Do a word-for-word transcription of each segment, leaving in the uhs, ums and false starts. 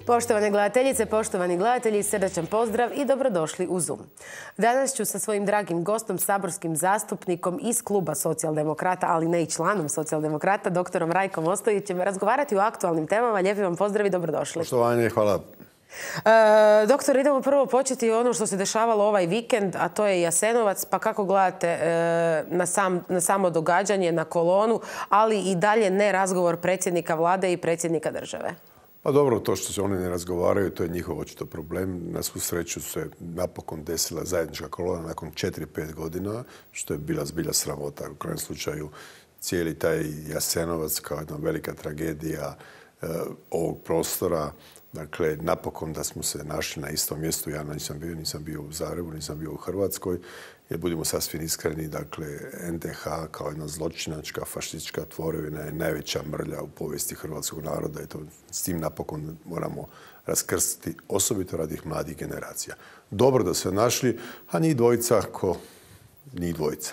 Poštovane gledateljice, poštovani gledatelji, srdačan pozdrav i dobrodošli u Zoom. Danas ću sa svojim dragim gostom, saborskim zastupnikom iz kluba Socijaldemokrata, ali ne i članom Socijaldemokrata, doktorom Rajkom Ostojićem, razgovarati o aktualnim temama. Lijepi vam pozdrav i dobrodošli. Poštovanje, hvala. E, doktor, idemo prvo početi ono što se dešavalo ovaj vikend, a to je Jasenovac. Pa kako gledate e, na, sam, na samo događanje, na kolonu, ali i dalje ne razgovor predsjednika vlade i predsjednika države? Pa dobro, to što se oni ne razgovaraju, to je njihov očito problem. Na svu sreću se napokon desila zajednička kolona nakon četiri pet godina, što je bila zbilja sramota. U krajnjem slučaju cijeli taj Jasenovac kao jedna velika tragedija e, ovog prostora. Dakle, napokon da smo se našli na istom mjestu. Ja nisam bio, nisam bio u Zagrebu, nisam bio u Hrvatskoj. Jer budimo sasvim iskreni, dakle, en de ha kao jedna zločinačka, fašistička tvorevina je najveća mrlja u povijesti hrvatskog naroda i to s tim napokon moramo raskrstiti, osobito radi mladih generacija. Dobro da se našli, a njih dvojica ko njih dvojica.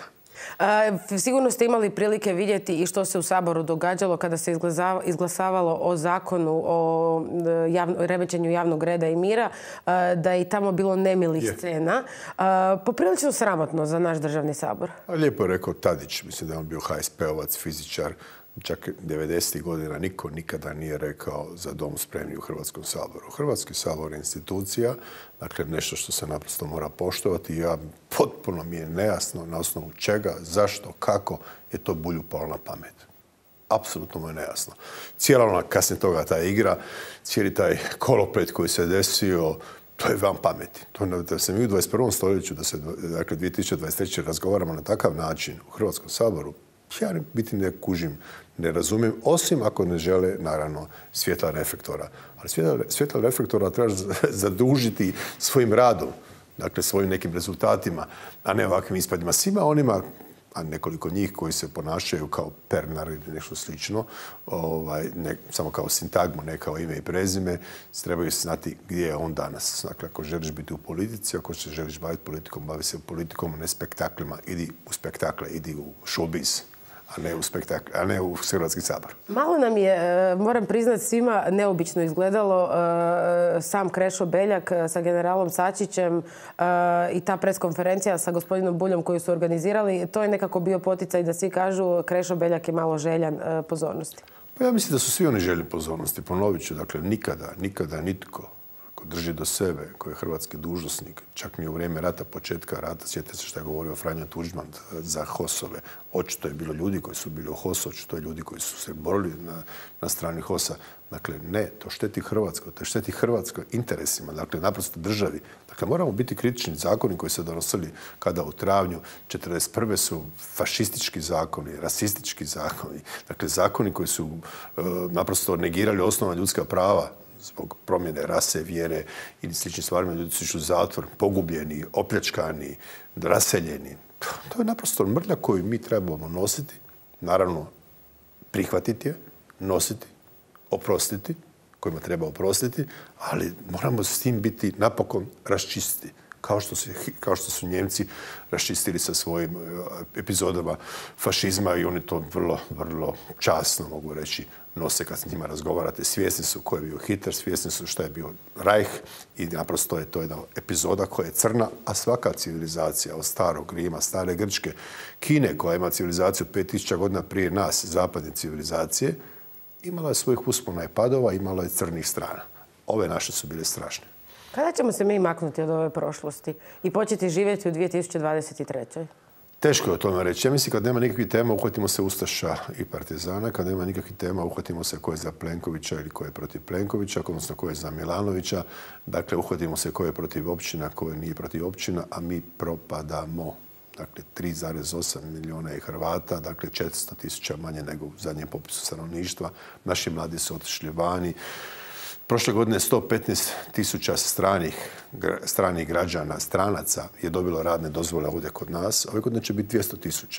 E, sigurno ste imali prilike vidjeti i što se u Saboru događalo kada se izglasavalo o zakonu o javno, remećenju javnog reda i mira, e, da je i tamo bilo nemilih je. scena. E, poprilično sramotno za naš državni sabor. A lijepo je rekao Tadić, mislim da je on bio ha es pe ovac, fizičar. Čak devedesetih godina niko nikada nije rekao za dom spremni u Hrvatskom saboru. Hrvatski sabor je institucija, dakle nešto što se naprosto mora poštovati i ja, potpuno mi je nejasno na osnovu čega, zašto, kako je to Bulju palo na pamet. Apsolutno mu je nejasno. Cijela ona kasnije toga ta igra, cijeli taj koloplet koji se desio, to je van pameti. To, da se mi u dvadeset prvom stoljeću, da se dakle, dvije tisuće dvadeset treće razgovaramo na takav način u Hrvatskom saboru, ja biti ne kužim, ne razumijem, osim ako ne žele, naravno, svjetla reflektora. Ali svjetla, svjetla reflektora treba zadužiti svojim radom, dakle svojim nekim rezultatima, a ne ovakvim ispadima. Svima onima, a nekoliko njih koji se ponašaju kao Pernar ili nešto slično, ovaj, ne, samo kao sintagmu, ne kao ime i prezime, trebaju znati gdje je on danas. Dakle, ako želiš biti u politici, ako se želiš baviti politikom, bavi se politikom, ne spektaklima, idi u spektakle, idi u showbiz. A ne u spektakl, a ne u Hrvatski sabor. Malo nam je, moram priznati, svima neobično izgledalo sam Krešo Beljak sa generalom Sačićem i ta preskonferencija sa gospodinom Buljom koju su organizirali. To je nekako bio poticaj da svi kažu Krešo Beljak je malo željan pozornosti. Pa ja mislim da su svi oni željni pozornosti. Ponovit ću, dakle, nikada, nikada nitko ko drži do sebe, koji je hrvatski dužnosnik, čak ni u vrijeme rata, početka rata, sjetite se što je govorio Franjo Tuđman za hosove. Očito je bilo ljudi koji su bili u hosu, očito je ljudi koji su se borili na, na strani hosa. Dakle, ne, to šteti Hrvatskoj, to šteti Hrvatskoj interesima, dakle, naprosto državi. Dakle, moramo biti kritični. Zakoni koji se donosili kada u travnju četrdeset prve su fašistički zakoni, rasistički zakoni, dakle, zakoni koji su e, naprosto negirali osnovna ljudska prava, zbog promjene rase, vjere ili sličnim stvarima, ljudi su išli u zatvor, pogubljeni, opljačkani, raseljeni. To je naprosto mrlja koju mi trebamo nositi, naravno prihvatiti je, nositi, oprostiti, kojima treba oprostiti, ali moramo s tim biti napokon raščistiti. Kao što, su, kao što su Njemci raščistili sa svojim epizodama fašizma i oni to vrlo, vrlo časno, mogu reći, nose kad s njima razgovarate. Svjesni su ko je bio Hitler, svjesni su šta je bio Reich i naprosto je to jedna epizoda koja je crna, a svaka civilizacija od starog Rima, stare Grčke, Kine koja ima civilizaciju pet tisuća godina prije nas, zapadne civilizacije, imala je svojih uspona i padova, imala je crnih strana. Ove naše su bile strašne. Kada ćemo se mi maknuti od ove prošlosti i početi živjeti u dvije tisuće dvadeset trećoj? Teško je o tome reći. Ja mislim kad nema nikakvih tema, uhvatimo se Ustaša i Partizana. Kad nema nikakvih tema, uhvatimo se ko je za Plenkovića ili ko je protiv Plenkovića, odnosno ko je za Milanovića. Dakle, uhvatimo se ko je protiv općina, ko nije protiv općina, a mi propadamo. Dakle, tri zarez osam milijuna je Hrvata, dakle četiristo tisuća manje nego u zadnjem popisu stanovništva. Naši mladi su otišli vani. Prošle godine sto petnaest tisuća stranih, stranih građana, stranaca je dobilo radne dozvole ovdje kod nas. Ove godine će biti dvjesto tisuća.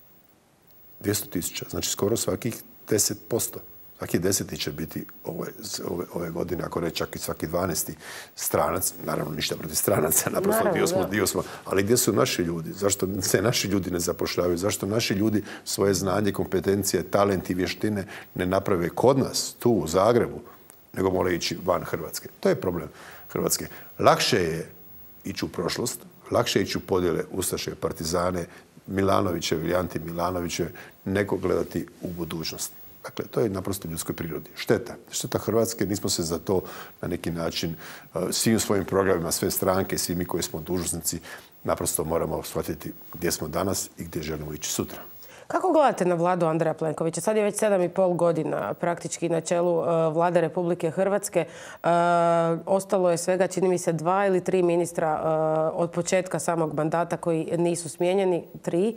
dvjesto tisuća, znači skoro svakih deset posto. Svaki deseti će biti ove, ove, ove godine, ako ne čak i svaki dvanesti stranac. Naravno, ništa protiv stranaca, naprosto naravno, dio smo, dio smo. Ali gdje su naši ljudi? Zašto se naši ljudi ne zapošljavaju? Zašto naši ljudi svoje znanje, kompetencije, talent i vještine ne naprave kod nas, tu u Zagrebu? nego mora ići van Hrvatske. To je problem Hrvatske. Lakše je ići u prošlost, lakše je ići u podjele ustaše, partizane, Milanovićevi, Anti Milanovićevi, nego gledati u budućnost. Dakle, to je naprosto ljudskoj prirodi. Šteta. Šteta Hrvatske, nismo se za to na neki način svim svojim programima, sve stranke, svi mi koji smo dužnosnici, naprosto moramo shvatiti gdje smo danas i gdje želimo ići sutra. Kako gledate na vladu Andreja Plenkovića? Sad je već sedam i pol godina praktički na čelu vlade Republike Hrvatske. Ostalo je svega, čini mi se, dva ili tri ministra od početka samog mandata koji nisu smijenjeni. Tri.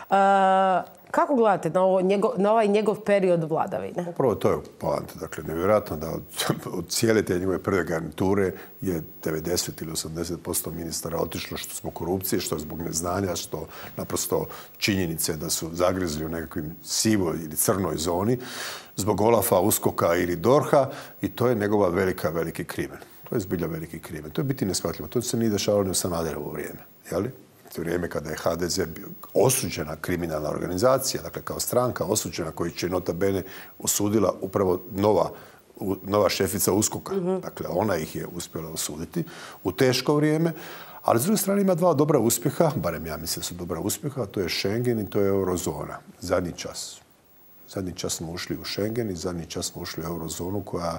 Kako gledate na, ovo, njegov, na ovaj njegov period vladavine? Upravo to je poanta. Dakle, nevjerojatno da od, od cijele te njegove prve garniture je devedeset ili osamdeset posto ministara otišlo, što zbog korupcije, što zbog neznanja, što naprosto činjenice da su zagrizli u nekakvim sivoj ili crnoj zoni, zbog Olafa, Uskoka ili Dorha, i to je njegova velika, veliki krimen. To je zbilja veliki krimen. To je biti neshvatljivo. To se nije dešavalo ni u Sanaderovo vrijeme. Jeli? U vrijeme kada je ha de ze bio osuđena kriminalna organizacija, dakle kao stranka osuđena, koju će nota bene osudila upravo nova, nova šefica Uskoka. Mm-hmm. Dakle, ona ih je uspjela osuditi u teško vrijeme. Ali s druge strane ima dva dobra uspjeha, barem ja mislim da su dobra uspjeha, to je Schengen i to je eurozona. Zadnji čas. Zadnji čas smo ušli u Schengen i zadnji čas smo ušli u eurozonu koja,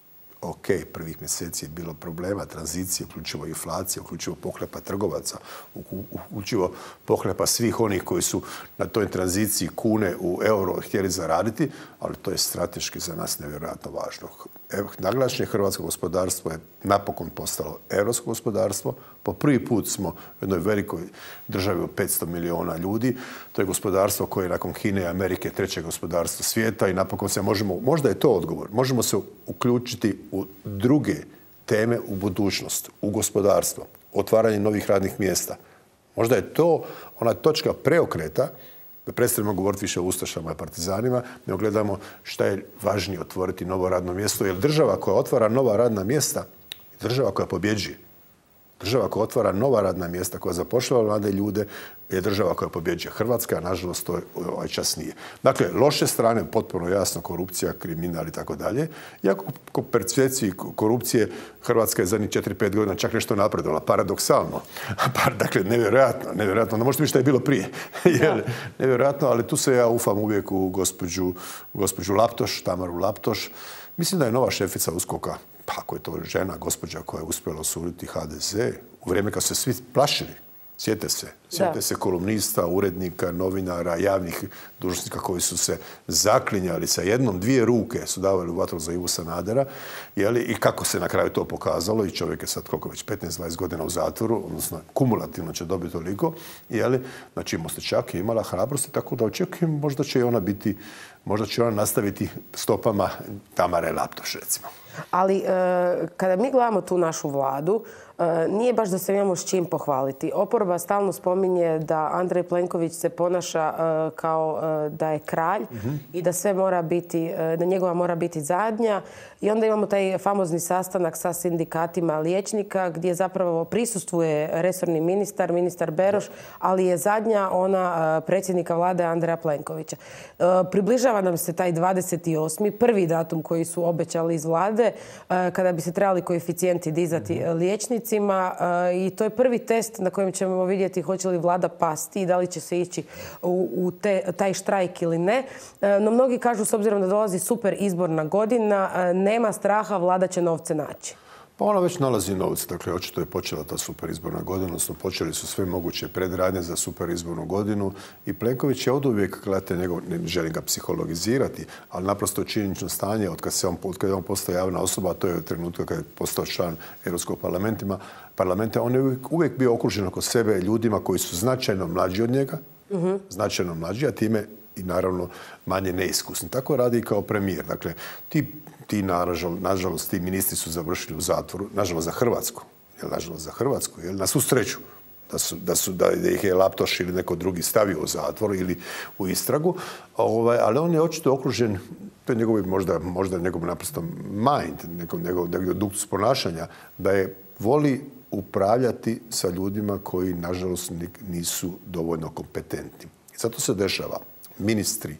ok, prvih mjeseci je bilo problema, tranzicije, uključivo inflacije, uključivo pohlepa trgovaca, uključivo pohlepa svih onih koji su na toj tranziciji kune u euro htjeli zaraditi, ali to je strateški za nas nevjerojatno važno. Naglašenje hrvatsko gospodarstvo je napokon postalo europsko gospodarstvo. Po prvi put smo u jednoj velikoj državi od petsto milijuna ljudi. To je gospodarstvo koje je nakon Kine i Amerike treće gospodarstvo svijeta i napokon se možemo, možda je to odgovor, možemo se uključiti u druge teme u budućnost, u gospodarstvo, otvaranje novih radnih mjesta. Možda je to ona točka preokreta da prestanemo govoriti više o ustašama i partizanima, nego gledamo šta je važnije otvoriti novo radno mjesto, jer država koja otvara nova radna mjesta je država koja pobjeđuje. Država koja otvara nova radna mjesta, koja zapošljava mlade ljude, je država koja pobjeđuje. Hrvatska, nažalost, to ovaj čas nije. Dakle, loše strane, potpuno jasno, korupcija, kriminal i tako dalje. Iako po percepciji korupcije Hrvatska je zadnjih četiri pet godina čak nešto napredovala. Paradoksalno. Dakle, nevjerojatno. Nevjerojatno. No, možete mi što je bilo prije. Nevjerojatno, ali tu se ja ufam uvijek u gospođu, gospođu Laptoš, Tamaru Laptoš. Mislim da je nova šefica Uskoka, pa ako je to žena, gospođa koja je uspjela osuditi ha de ze, u vrijeme kad su se svi plašili, sjete se, sjete se kolumnista, urednika, novinara, javnih dužnosnika koji su se zaklinjali sa jednom, dvije ruke su davali u vatru za Ivu Sanadera, jeli, i kako se na kraju to pokazalo, i čovjek je sad koliko već petnaest dvadeset godina u zatvoru, odnosno kumulativno će dobiti toliko, jeli, znači Mostićak je imala hrabrosti, tako da očekujem možda će i ona biti, možda će ona nastaviti stopama Tamare Laptoš, recimo. Ali e, kada mi gledamo tu našu vladu, e, nije baš da se imamo s čim pohvaliti. Oporba stalno spominje da Andrej Plenković se ponaša e, kao e, da je kralj mm-hmm. i da sve mora biti, e, da njegova mora biti zadnja. I onda imamo taj famozni sastanak sa sindikatima liječnika gdje zapravo prisustvuje resorni ministar, ministar Beroš, ali je zadnja ona e, predsjednika vlade Andreja Plenkovića. E, približava nam se taj dvadeset osmi prvi datum koji su obećali iz vlade, kada bi se trebali koeficijenti dizati mm-hmm. liječnicima, i to je prvi test na kojem ćemo vidjeti hoće li vlada pasti i da li će se ići u, u te, taj štrajk ili ne. No mnogi kažu, s obzirom da dolazi super izborna godina, nema straha, vlada će novce naći. Pa ona već nalazi novce. Dakle, očito je počela ta super izborna godina, odnosno počeli su sve moguće predradnje za super izbornu godinu i Plenković je oduvijek, gledajte, njegov, ne želim ga psihologizirati, ali naprosto činjenično stanje od kad se on, od kad je on postao javna osoba, a to je od trenutka kad je postao član Europskog parlamenta, parlamenta, on je uvijek, uvijek bio okružen oko sebe ljudima koji su značajno mlađi od njega, mm-hmm. značajno mlađi, a time i naravno manje neiskusni. Tako radi i kao premijer. Dakle, ti Ti, nažalost, ti ministri su završili u zatvoru, nažalost za Hrvatsku, jel, nažalost za Hrvatsku, jel, na svu sreću, da, su, da, su, da ih je Laptoš ili neko drugi stavio u zatvor ili u istragu, ovaj, ali on je očito okružen, to je njegov, možda, možda njegov naprosto mind, njegov, njegov, njegov duktus ponašanja, da je voli upravljati sa ljudima koji, nažalost, nisu dovoljno kompetentni. I zato se dešava ministri,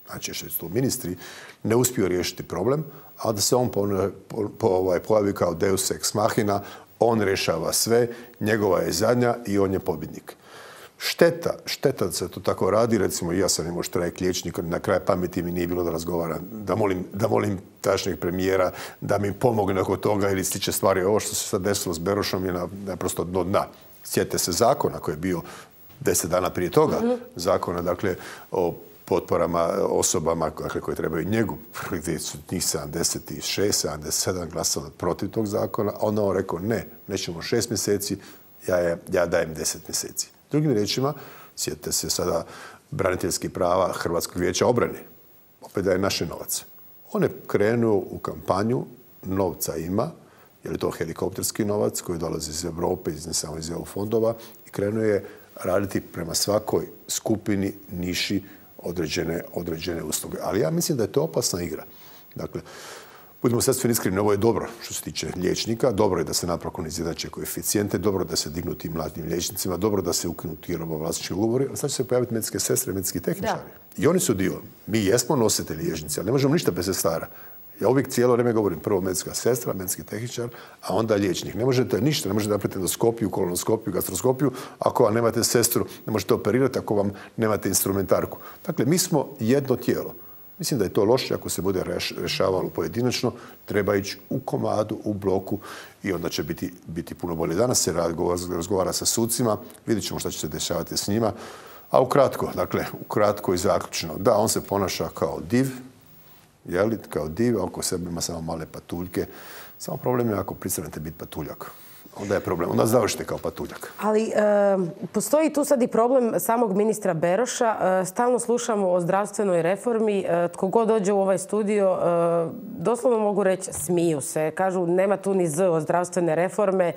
znači što su ministri, ne uspiju riješiti problem, a da se on po, po, po, ovaj, pojavi kao deus ex machina, on rješava sve, njegova je zadnja i on je pobjednik. Šteta, šteta da se to tako radi, recimo ja sam imao štrajk liječnika, na kraj pameti mi nije bilo da razgovaram, da molim, da molim tašnjeg premijera da mi pomogne oko toga ili slične stvari. Ovo što se sad desilo s Berošom je naprosto dno dna. Sjetite se zakona koji je bio deset dana prije toga, mm-hmm. zakona dakle o potporama osobama dakle, koje trebaju njegu, gdje su njih sedamdeset šest, sedamdeset sedam glasalo protiv tog zakona, a onda on rekao ne, nećemo šest mjeseci, ja, je, ja dajem deset mjeseci. Drugim riječima, sjetite se sada braniteljskih prava Hrvatskog vijeća obrane. Opet daje naše novac. On je krenuo u kampanju, novca ima, jer je to helikopterski novac koji dolazi iz Europe, iz, ne samo iz E U fondova, i krenuo je raditi prema svakoj skupini, niši određene, određene usluge. Ali ja mislim da je to opasna igra. Dakle, budemo sasvim iskreni, ovo je dobro što se tiče liječnika, dobro je da se napokon izjednače koeficijente, dobro da se dignu tim mladim liječnicima, dobro da se ukinu ti robovlasnički ugovori, ali sad će se pojaviti medicinske sestre, medicinski tehničari. Da. I oni su dio. Mi jesmo nositelji liječnici, ali ne možemo ništa bez sestara. Ja uvijek cijelo vrijeme govorim prvo medicinska sestra, medicinski tehničar, a onda liječnik. Ne možete ništa, ne možete napraviti endoskopiju, kolonoskopiju, gastroskopiju, ako vam nemate sestru, ne možete operirati ako vam nemate instrumentarku. Dakle, mi smo jedno tijelo. Mislim da je to loše ako se bude rješavalo pojedinačno, treba ići u komadu, u bloku i onda će biti, biti puno bolje. Danas se razgovara sa sucima, vidjet ćemo što će se dešavati s njima, a ukratko, dakle, ukratko i zaključno. Da, on se ponaša kao div, jeli, kao div, oko sebe ima samo male patuljke. Samo problem je ako pristanete biti patuljak. Onda je problem. Onda završite kao patuljak. Ali e, postoji tu sad i problem samog ministra Beroša. E, stalno slušamo o zdravstvenoj reformi. E, tko god dođe u ovaj studio, e, doslovno mogu reći, smiju se. Kažu, nema tu ni z o zdravstvene reforme.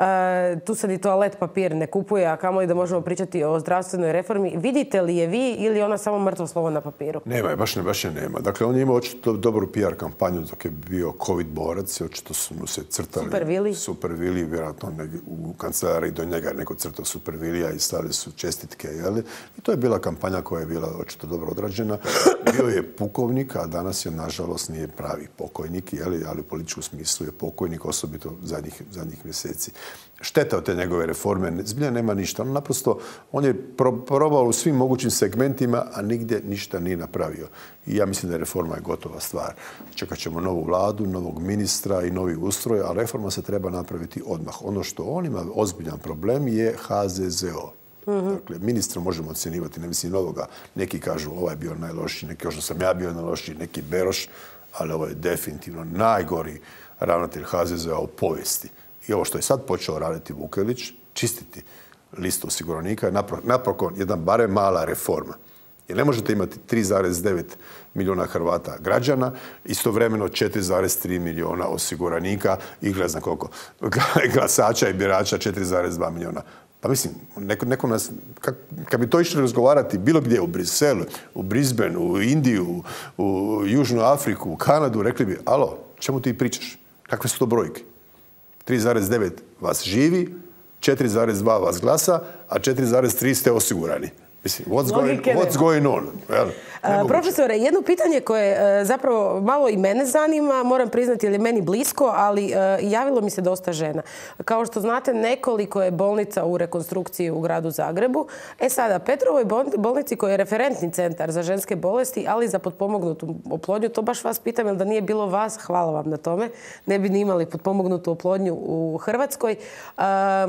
E, tu se ni toalet papir ne kupuje, a kamoli da možemo pričati o zdravstvenoj reformi. Vidite li je vi ili ona samo mrtvo slovo na papiru? Nema, baš ne, baš je nema. Dakle, on je imao očito dobru P R kampanju dok je bio COVID borac. Očito su mu se crtali. Super Vili. Super Vili, vjerojatno u kancelariji do njega neko crtao Super Vilija i stavili su čestitke. Jeli? I to je bila kampanja koja je bila očito dobro odrađena. Bio je pukovnik, a danas je, nažalost, nije pravi pokojnik, jeli? Ali u političkom smislu je pokojnik, osobito zadnjih, zadnjih mjeseci. Šteta od te njegove reforme, zbilja nema ništa. On naprosto, on je probao u svim mogućim segmentima, a nigdje ništa nije napravio. I ja mislim da je reforma je gotova stvar. Čekat ćemo novu vladu, novog ministra i novi ustroj, a reforma se treba napraviti odmah. Ono što on ima ozbiljan problem je H Z Z O. Mm-hmm. Dakle, ministra možemo ocjenivati, ne mislim novoga. Neki kažu ovaj je bio najlošiji, neki kažu sam ja bio najlošiji, neki Beroš, ali ovo je definitivno najgori ravnatelj H Z Z O u povijesti. I ovo što je sad počeo raditi Vukelić, čistiti listu osiguranika, je napokon jedan barem mala reforma. Jer ne možete imati tri zarez devet milijuna Hrvata građana, istovremeno četiri zarez tri milijuna osiguranika i ne znam koliko glasača i birača četiri zarez dva milijuna. Pa mislim, neko, neko nas, kak, kad bi to išli razgovarati bilo gdje, u Briselu, u Brisbaneu, u Indiju, u Južnu Afriku, u Kanadu, rekli bi, alo, čemu ti pričaš? Kakve su to brojke? tri zarez devet vas živi, četiri zarez dva vas glasa, a četiri zarez tri ste osigurani. Mislim, what's going, what's going on? Well, Uh, profesore, jedno pitanje koje uh, zapravo malo i mene zanima, moram priznati jer je meni blisko, ali uh, javilo mi se dosta žena. Kao što znate, nekoliko je bolnica u rekonstrukciji u gradu Zagrebu. E sada, Petrovoj bolnici koja je referentni centar za ženske bolesti, ali za potpomognutu oplodnju, to baš vas pitam, jer da nije bilo vas, hvala vam na tome, ne bi ni imali potpomognutu oplodnju u Hrvatskoj. Uh,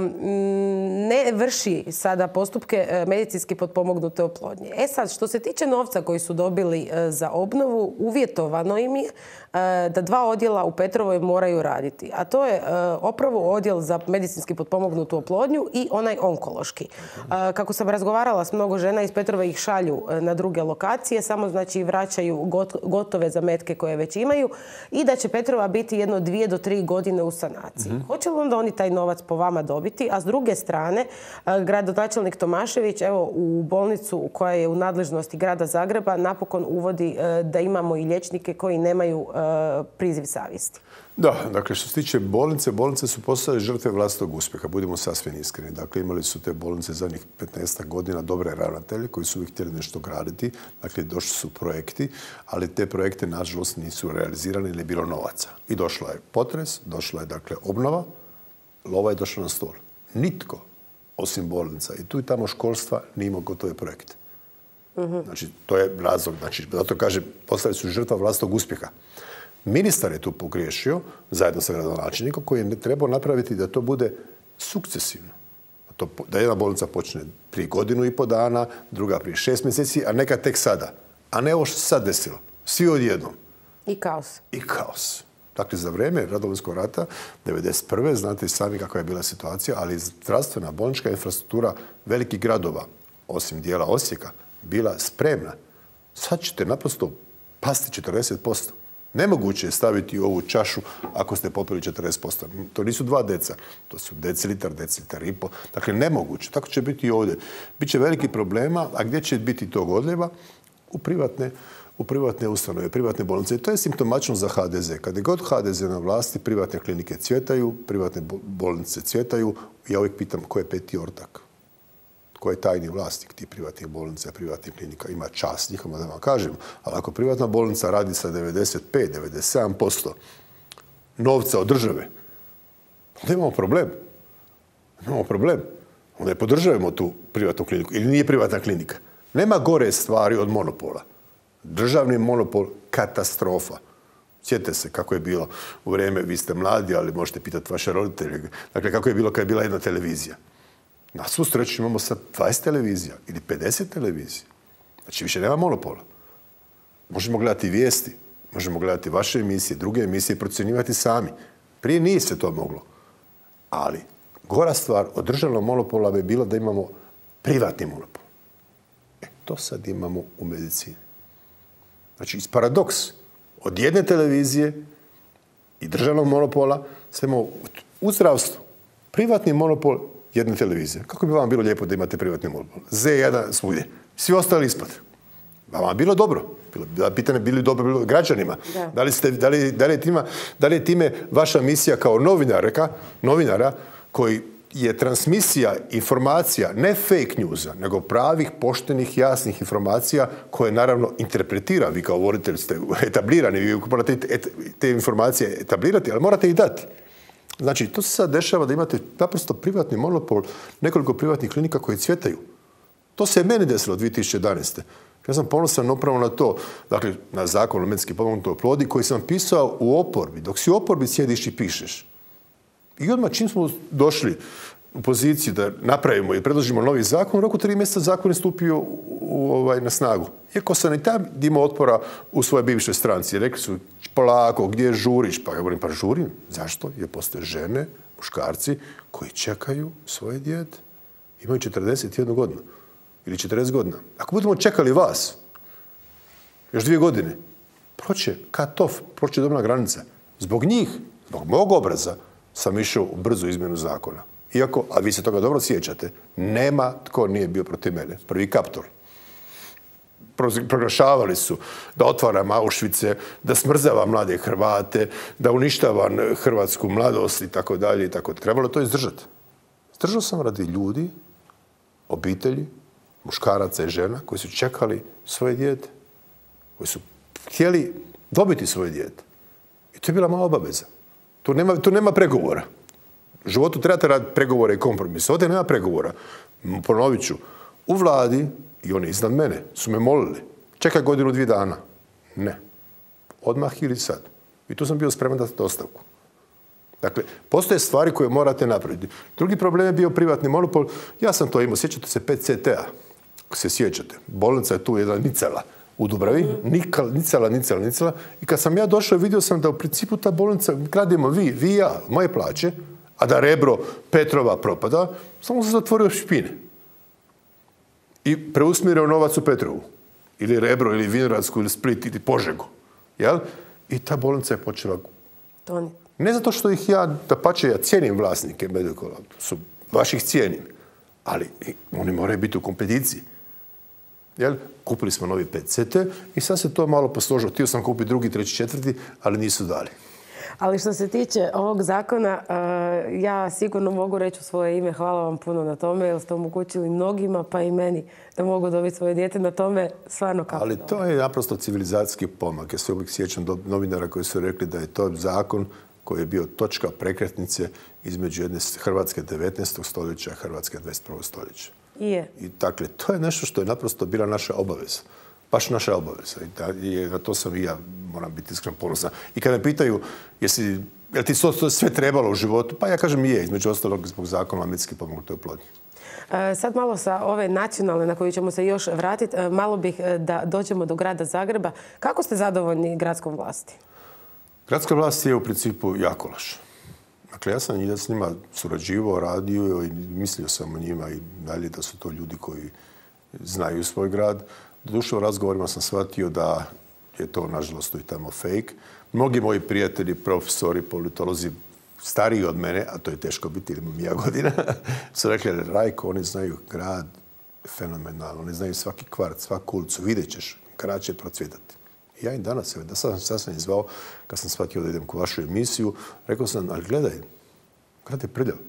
ne vrši sada postupke medicinski potpomognute oplodnje. E sad, što se tiče novca koji su dobili za obnovu, uvjetovano im je da dva odjela u Petrovoj moraju raditi. A to je opravo odjel za medicinski potpomognutu oplodnju i onaj onkološki. Kako sam razgovarala s mnogo žena iz Petrove, ih šalju na druge lokacije, samo znači vraćaju gotove zametke koje već imaju i da će Petrova biti jedno dvije do tri godine u sanaciji. Mm-hmm. Hoće li onda oni taj novac po vama dobiti? A s druge strane, gradonačelnik Tomašević, evo, u bolnicu koja je u nadležnosti grada Zagreba napokon uvodi da imamo i liječnike koji nemaju priziv savjesti. Da, dakle, što se tiče bolnice, bolnice su postale žrtve vlastitog uspjeha, budimo sasvim iskreni. Dakle, imali su te bolnice zadnjih petnaestak godina dobre ravnatelje koji su uvijek htjeli nešto graditi. Dakle, došli su projekti, ali te projekte, nažalost, nisu realizirani, ili je bilo novaca. I došla je potres, došla je, dakle, obnova, lova je došla na stol. Nitko, osim bolnica i tu i tamo školstva, nije imao gotove projekte. Znači, to je razlog. Znači, zato kažem, postali su žrtva vlastitog uspjeha. Ministar je tu pogriješio, zajedno sa gradonačelnikom, koji je trebao napraviti da to bude sukcesivno. To, da jedna bolnica počne prije godinu i po dana, druga prije šest mjeseci, a neka tek sada. A ne ovo što se sad desilo. Svi odjednom. I kaos. I kaos. Dakle, za vrijeme Domovinskog rata, devedeset prve znate i sami kakva je bila situacija, ali zdravstvena bolnička infrastruktura velikih gradova, osim dijela Osijeka, bila spremna. Sad ćete naprosto pasti četrdeset posto. Nemoguće je staviti u ovu čašu ako ste popili četrdeset posto. To nisu dva deca, to su decilitar, decilitar i po. Dakle, nemoguće. Tako će biti i ovdje. Biće veliki problema, a gdje će biti tog odljeva? U privatne, u privatne ustanove, privatne bolnice. I to je simptomačno za ha de ze. Kada je god ha de ze na vlasti, privatne klinike cvjetaju, privatne bolnice cvjetaju. Ja uvijek pitam ko je peti ortak? Ko je tajni vlasnik tih privatnih bolnica, privatnih klinika? Ima čast njihova da vam kažem. Ali ako privatna bolnica radi sa devedeset pet do devedeset sedam posto novca od države, onda imamo problem. Imamo problem. Onda je podržavamo tu privatnu kliniku. Ili nije privatna klinika. Nema gore stvari od monopola. Državni monopol, katastrofa. Sjetite se kako je bilo u vrijeme, vi ste mladi, ali možete pitati vaše roditelje. Dakle, kako je bilo kad je bila jedna televizija. Na svu sreću imamo sad dvadeset televizija ili pedeset televizija. Znači, više nema monopola. Možemo gledati vijesti, možemo gledati vaše emisije, druge emisije i procjenjivati sami. Prije nije se to moglo. Ali gora stvar od državnog monopola bi bila da imamo privatni monopol. E, to sad imamo u medicini. Znači, iz paradoks od jedne televizije i državnog monopola sve imamo u zdravstvu privatni monopol jedne televizije. Kako bi vam bilo lijepo da imate privatni monopol? ze jedan svugdje. Svi ostali ispod. Vama je bilo dobro. Bilo, pitanje bili dobro bilo građanima. Da. Da li, ste, da, li, da, li je time, da li je time vaša misija kao novinarka, novinara koji je transmisija informacija, ne fake newsa, nego pravih, poštenih, jasnih informacija koje naravno interpretira. Vi kao voditelj ste etablirani, vi morate te informacije etablirati, ali morate ih dati. Znači, to se sad dešava da imate naprosto privatni monopol, nekoliko privatnih klinika koji cvjetaju. To se je meni desilo dvije tisuće jedanaeste. Ja sam ponosan upravo na to, dakle, na zakon o medicinski pomognutoj oplodnji koji sam pisao u oporbi. Dok si u oporbi sjediš i pišeš. I odmah čim smo došli u poziciju da napravimo i predložimo novi zakon, u roku tri mjeseca zakon je stupio u, u, ovaj, na snagu. Iako sam i tam imao otpora u svojoj bivšoj stranci. Rekli su, polako, gdje žuriš? Pa ja govorim, pa žurim. Zašto? Jer postoje žene, muškarci koji čekaju svoje dijete. Imaju četrdeset jednu godinu ili četrdeset godina. Ako budemo čekali vas još dvije godine, proće cut off, proće dobna granica. Zbog njih, zbog mog obraza, sam išao u brzu izmjenu zakona. Iako, a vi se toga dobro sjećate, nema tko nije bio protiv mene. Prvi Kaptol. Proglašavali su da otvaram Auschwitze, da smrzavam mlade Hrvate, da uništavam hrvatsku mladost i tako dalje i tako. Trebalo to izdržati. Izdržao sam radi ljudi, obitelji, muškaraca i žena koji su čekali svoje dijete. Koji su htjeli dobiti svoje dijete. I to je bila moja obaveza. Tu nema, tu nema pregovora. U životu trebate raditi pregovore i kompromise. Ovdje nema pregovora. Ponovit ću. U vladi, i oni iznad mene, su me molili. Čekaj godinu, dvije dana. Ne. Odmah ili sad. I tu sam bio spreman dati ostavku. Dakle, postoje stvari koje morate napraviti. Drugi problem je bio privatni monopol. Ja sam to imao. Sjećate se pet ce te a? Ako se sjećate. Bolnica je tu jedna nicela u Dubravi. Nikal, nicela, nicela, nicela. I kad sam ja došao, vidio sam da u principu ta bolnica gradimo vi, vi i ja, moje plaće, a da Rebro, Petrova propada, samo se zatvorio špine. I preusmjerio novac u Petrovu. Ili Rebro, ili Vinogradsku, ili Split, ili Požegu. Jel? I ta bolnica je počela... Toni. Ne zato što ih ja, da pače, ja cijenim vlasnike Medikola, su vaših cijenim, ali oni moraju biti u kompeticiji. Jel? Kupili smo novi P C T i sad se to malo posložilo. Htio sam kupiti drugi, treći, četvrti, ali nisu dali. Ali što se tiče ovog zakona, ja sigurno mogu reći u svoje ime hvala vam puno na tome, jer ste omogućili mnogima, pa i meni, da mogu dobiti svoje dijete na tome stvarno kako. Ali to je naprosto civilizacijski pomak. Ja se uvijek sjećam do novinara koji su rekli da je to zakon koji je bio točka prekretnice između jedne Hrvatske devetnaestog stoljeća i Hrvatske dvadeset prvog stoljeća. I je. I dakle, to je nešto što je naprosto bila naša obaveza. Baš naša obaveza. I na to sam i ja, moram biti iskreno ponosan. I kada me pitaju, jesi, je li ti to, to sve trebalo u životu? Pa ja kažem je, između ostalog zbog zakona o medicinski pomognutoj oplodnji. Sad malo sa ove nacionalne na koju ćemo se još vratiti, malo bih da dođemo do grada Zagreba. Kako ste zadovoljni gradskom vlasti? Gradska vlast je u principu jako loša. Dakle, ja sam s njima surađivao, radio i mislio sam o njima i dalje da su to ljudi koji znaju svoj grad. Doduše u razgovorima sam shvatio da je to, nažalost, i tamo fake. Mnogi moji prijatelji, profesori, politolozi, stariji od mene, a to je teško biti, jer imam ja godina, su rekli, Rajko, oni znaju grad fenomenalno, oni znaju svaki kvart, svaku ulicu, vidjet ćeš, grad će procvjetati. I ja im danas, evo, da sad, sad sam izvao, kad sam shvatio da idem ku vašu emisiju, rekao sam, ali gledaj, grad je prljav.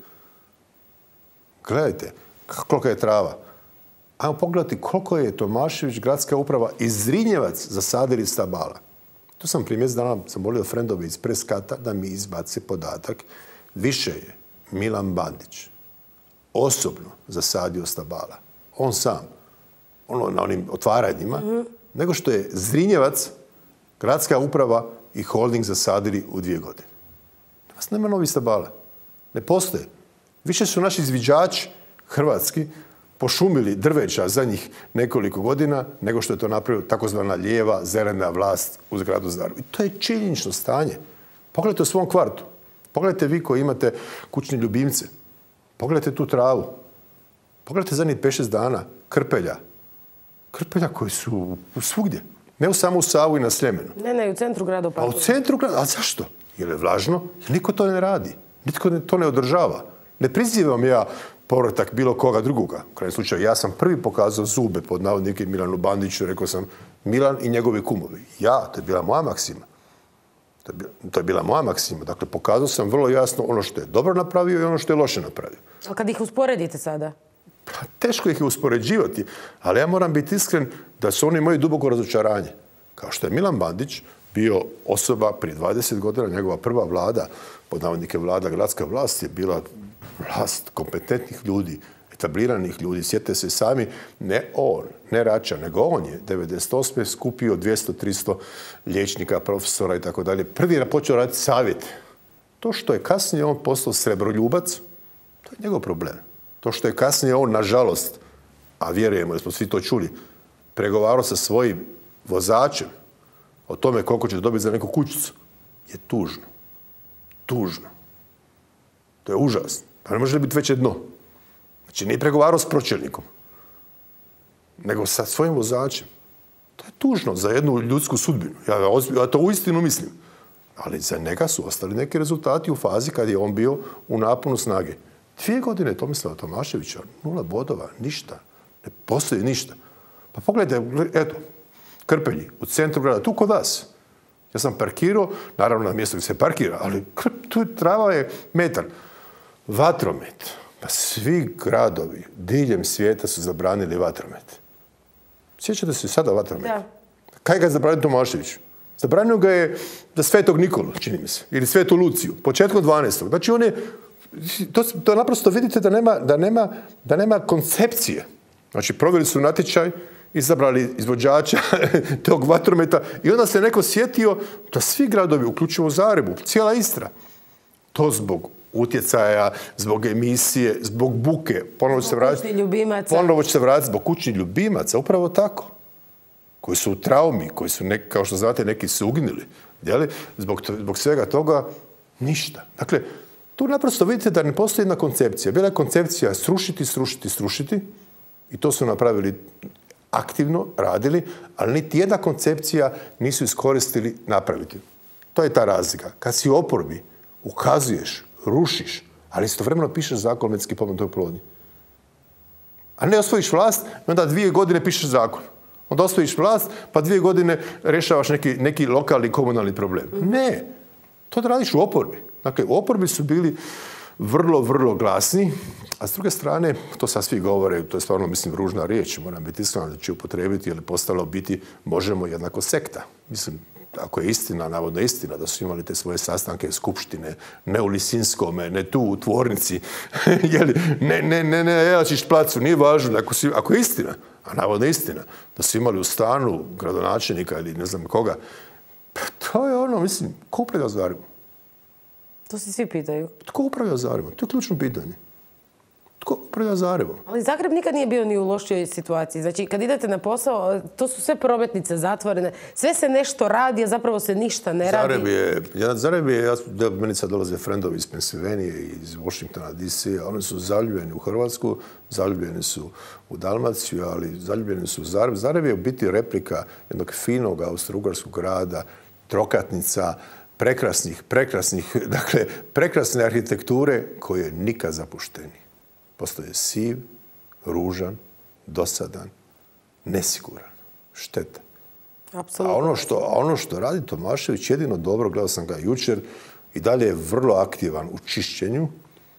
Gledajte, kolika je trava. Ajmo pogledati koliko je Tomašević, gradska uprava i Zrinjevac zasadili stabala. Tu sam prije mjesec dana zamolio frendove iz Preskata da mi izbace podatak. Više je Milan Bandić osobno zasadio stabala. On sam. Ono, na onim otvaranjima. Mm-hmm. Nego što je Zrinjevac, gradska uprava i holding zasadili u dvije godine. Danas nema novih stabala. Ne postoje. Više su naši izviđači hrvatski pošumili drveća zadnjih nekoliko godina nego što je to napravila takozvana lijeva zelena vlast u gradu Zagrebu. I to je činjenično stanje. Pogledajte u svom kvartu. Pogledajte vi koji imate kućne ljubimce. Pogledajte tu travu. Pogledajte zadnjih pet šest dana krpelja. Krpelja koji su svugdje. Ne samo u Savu i na Sljemenu. Ne, ne, u centru grada. A u centru grada? A zašto? Jer je vlažno? Jer niko to ne radi. Nitko to ne održava. Ne prizivam ja povratak bilo koga drugoga. U krajnjem slučaju, ja sam prvi pokazao zube pod navodnike Milanu Bandiću. Rekao sam Milan i njegovi kumovi. Ja, to je bila moja maksima. To je bila, to je bila moja maksima. Dakle, pokazao sam vrlo jasno ono što je dobro napravio i ono što je loše napravio. A kad ih usporedite sada? Pa, teško ih je uspoređivati, ali ja moram biti iskren da su oni moji duboko razočaranje. Kao što je Milan Bandić bio osoba prije dvadeset godina, njegova prva vlada, pod navodnike vlada, gradska vlast je bila vlast kompetentnih ljudi, etabliranih ljudi. Sjetite se sami, ne on, ne Rača, nego on je devedeset osme skupio dvjesto tristo liječnika, profesora i tako dalje. Prvi je počeo raditi savjete. To što je kasnije on postao srebroljubac, to je njegov problem. To što je kasnije on, nažalost, a vjerujemo jer smo svi to čuli, pregovarao sa svojim vozačem o tome koliko će dobiti za neku kućicu, je tužno. Tužno. To je užasno. Pa ne može li biti veće dno? Znači, nije pregovarao s pročelnikom, nego sa svojim vozačem. To je tužno za jednu ljudsku sudbinu. Ja, ja to uistinu mislim. Ali za njega su ostali neki rezultati u fazi kad je on bio u naponu snage. Dvije godine Tomislava Tomaševića, nula bodova, ništa. Ne postoji ništa. Pa pogledajte, eto, Krpelji, u centru grada, tu kod vas. Ja sam parkirao, naravno na mjestu gdje se parkira, ali tu trava je metar. Vatromet. Pa svi gradovi diljem svijeta su zabranili vatromet. Sjećate se sada vatromet? Da. Kaj ga je zabranio Tomašević? Zabranio ga je za Svetog Nikolu, čini mi se. Ili Svetu Luciju, početkom dvanaestog. Znači on je, to, to naprosto vidite da nema, da, nema, da nema koncepcije. Znači proveli su natječaj, izabrali izvođača tog vatrometa i onda se neko sjetio da svi gradovi, uključivo Zagrebu, cijela Istra, to zbog utjecaja, zbog emisije, zbog buke, ponovo će se vratiti, ponovo će se vratiti zbog kućnih ljubimaca, upravo tako, koji su u traumi, koji su, nek, kao što znate, neki su ugnili, jeli? Zbog, zbog svega toga ništa. Dakle, tu naprosto vidite da ne postoji jedna koncepcija. Bila je koncepcija srušiti, srušiti, srušiti i to su napravili aktivno, radili, ali niti jedna koncepcija nisu iskoristili napraviti. To je ta razlika. Kad si u oporbi, ukazuješ, rušiš, ali istovremeno pišeš zakon o medicinski pomognutoj oplodnji. A ne osvojiš vlast i onda dvije godine pišeš zakon. Onda ostaviš vlast, pa dvije godine rješavaš neki, neki lokalni komunalni problem. Ne, to da radiš u oporbi. Dakle, u oporbi su bili vrlo, vrlo glasni, a s druge strane, to sad svi govore, to je stvarno, mislim, ružna riječ, moram biti iskren da ću upotrijebiti, jer je postalo biti Možemo jednako sekta. Mislim, ako je istina, navodno istina, da su imali te svoje sastanke skupštine, ne u Lisinskome, ne tu u tvornici, jeli, ne, ne, ne, ne, Jelačić placu, nije važno, ako, si, ako je istina, a navodno je istina, da su imali u stanu gradonačelnika ili ne znam koga, pa to je ono, mislim, ko upravlja Zagrebom? To se svi pitaju. Tko upravlja Zagrebom? To je ključno pitanje. Tko upravlja Zagrebom? Ali Zagreb nikad nije bio ni u lošijoj situaciji. Znači, kad idete na posao, to su sve prometnice zatvorene. Sve se nešto radi, a zapravo se ništa ne radi. Zagreb je, ja, Zagreb je, ja, meni sad dolaze frendovi iz Pensilvanije i iz Washingtona, D C, oni su zaljubljeni u Hrvatsku, zaljubljeni su u Dalmaciju, ali zaljubljeni su u Zagreb. Zagreb je u biti replika jednog finog austro-ugarskog grada, trokatnica, prekrasnih, prekrasnih, dakle, prekrasne arhitekture koje nikad zapušteni. Postoje siv, ružan, dosadan, nesiguran. Šteta. Apsolutno. A ono što, a ono što radi Tomašević, jedino dobro, gledao sam ga jučer, i dalje je vrlo aktivan u čišćenju,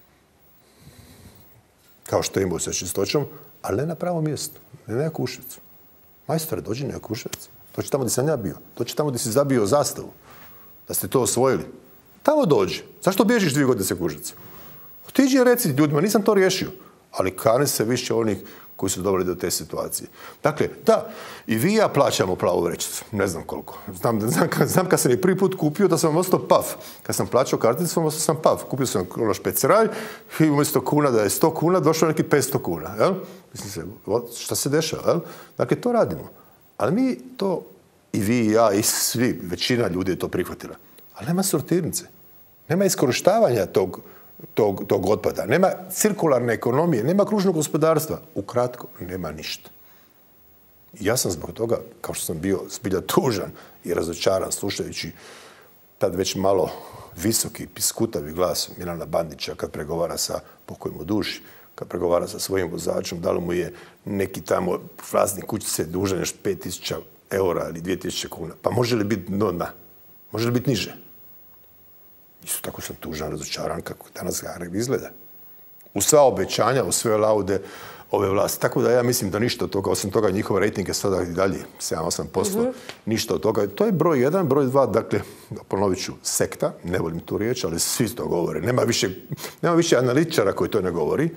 kao što je imao sa čistoćom, ali ne na pravom mjestu, ne na Jakuševcu. Majstore, dođi na Jakuševac. Dođi tamo gdje sam ja bio. Dođi tamo gdje si zabio zastavu. Da ste to osvojili. Tamo dođi. Zašto bježiš dvije godine s Jakuševca? Otiđi i reci ljudima, nisam to riješio. Ali kani se više onih koji su doveli do te situacije. Dakle, da, i vi i ja plaćamo plavu vrećicu. Ne znam koliko. Znam, znam, znam kad sam je prvi put kupio da sam ostao paf. Kad sam plaćao karticom, ostao sam paf. Kupio sam ono špeceraj i umjesto kuna da je sto kuna, došlo neki petsto kuna. Jel? Mislim se, šta se dešava? Jel? Dakle, to radimo. Ali mi to, i vi i ja, i svi, većina ljudi je to prihvatila. Ali nema sortirnice. Nema iskorištavanja tog Tog, tog otpada. Nema cirkularne ekonomije, nema kružnog gospodarstva. Ukratko, nema ništa. I ja sam zbog toga, kao što sam bio zbilja tužan i razočaran, slušajući tad već malo visoki, piskutavi glas Milana Bandića kad pregovara sa pokojim u duši, kad pregovara sa svojim vozačom, da li mu je neki tamo vlasnik kućice dužan još pet tisuća eura ili dvije tisuće kuna. Pa može li biti dno dna? Može li biti niže? Isto tako sam tužan, razočaran kako danas Zagreb izgleda. U sva obećanja, u sve laude ove vlasti. Tako da ja mislim da ništa od toga, osim toga njihov rejting je sada i dalje sedam do osam posto. Mm-hmm. Ništa od toga. To je broj jedan, broj dva, dakle, ponovit ću, sekta, ne volim tu riječ, ali svi to govore. Nema više, nema više analitičara koji to ne govori.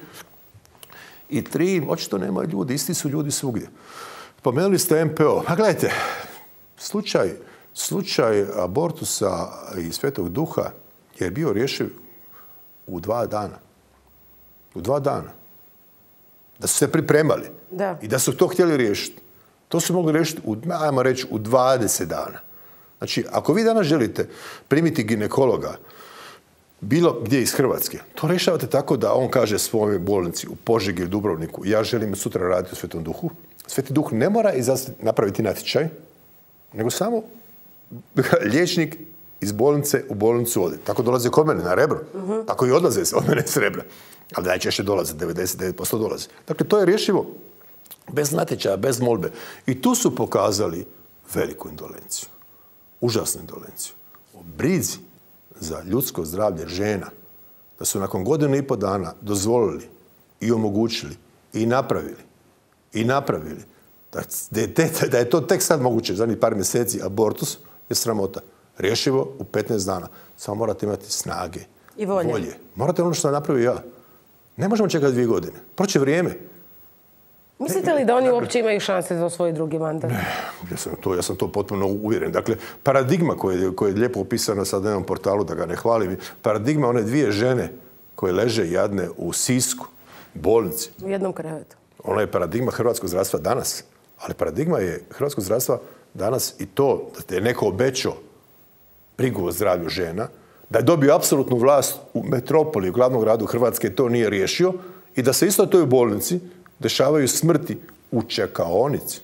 I tri, očito nema ljudi, isti su ljudi svugdje. Pomenuli ste M P O. A gledajte, slučaj, slučaj abortusa i Svetog Duha je bio rješiv u dva dana. U dva dana. Da su se pripremali. Da. I da su to htjeli riješiti. To su mogli riješiti, u, ajmo reći, u dvadeset dana. Znači, ako vi danas želite primiti ginekologa bilo gdje iz Hrvatske, to rješavate tako da on kaže svojoj bolnici u Požegi ili Dubrovniku, ja želim sutra raditi u Svetom Duhu. Sveti Duh ne mora napraviti natječaj, nego samo liječnik iz bolnice u bolnicu ode. Tako dolaze kod mene na Rebro. Uh-huh. Tako i odlaze od mene s Rebra. Ali najčešće dolaze, devedeset devet posto dolaze. Dakle, to je rješivo bez natječaja, bez molbe. I tu su pokazali veliku indolenciju. Užasnu indolenciju. O brizi za ljudsko zdravlje žena. Da su nakon godinu i pol dana dozvolili i omogućili i napravili i napravili da, da, da je to tek sad moguće, zadnjih par mjeseci, abortus je sramota. Rješivo u petnaest dana. Samo morate imati snage. I volje. volje. Morate ono što sam napravio ja. Ne možemo čekati dvije godine. Proće vrijeme. Mislite li da oni uopće imaju šanse za svoj drugi mandat? Ne, ja sam to, ja sam to potpuno uvjeren. Dakle, paradigma koja je lijepo opisana sad na jednom portalu, da ga ne hvalim, paradigma one dvije žene koje leže jadne u Sisku, bolnici. U jednom krevetu. Ona je paradigma hrvatskog zdravstva danas. Ali paradigma je hrvatskog zdravstva danas i to da je neko obećao brigu o zdravlju žena, da je dobio apsolutnu vlast u metropoli, u glavnom gradu Hrvatske, to nije riješio i da se isto toj bolnici dešavaju smrti u čekaonici.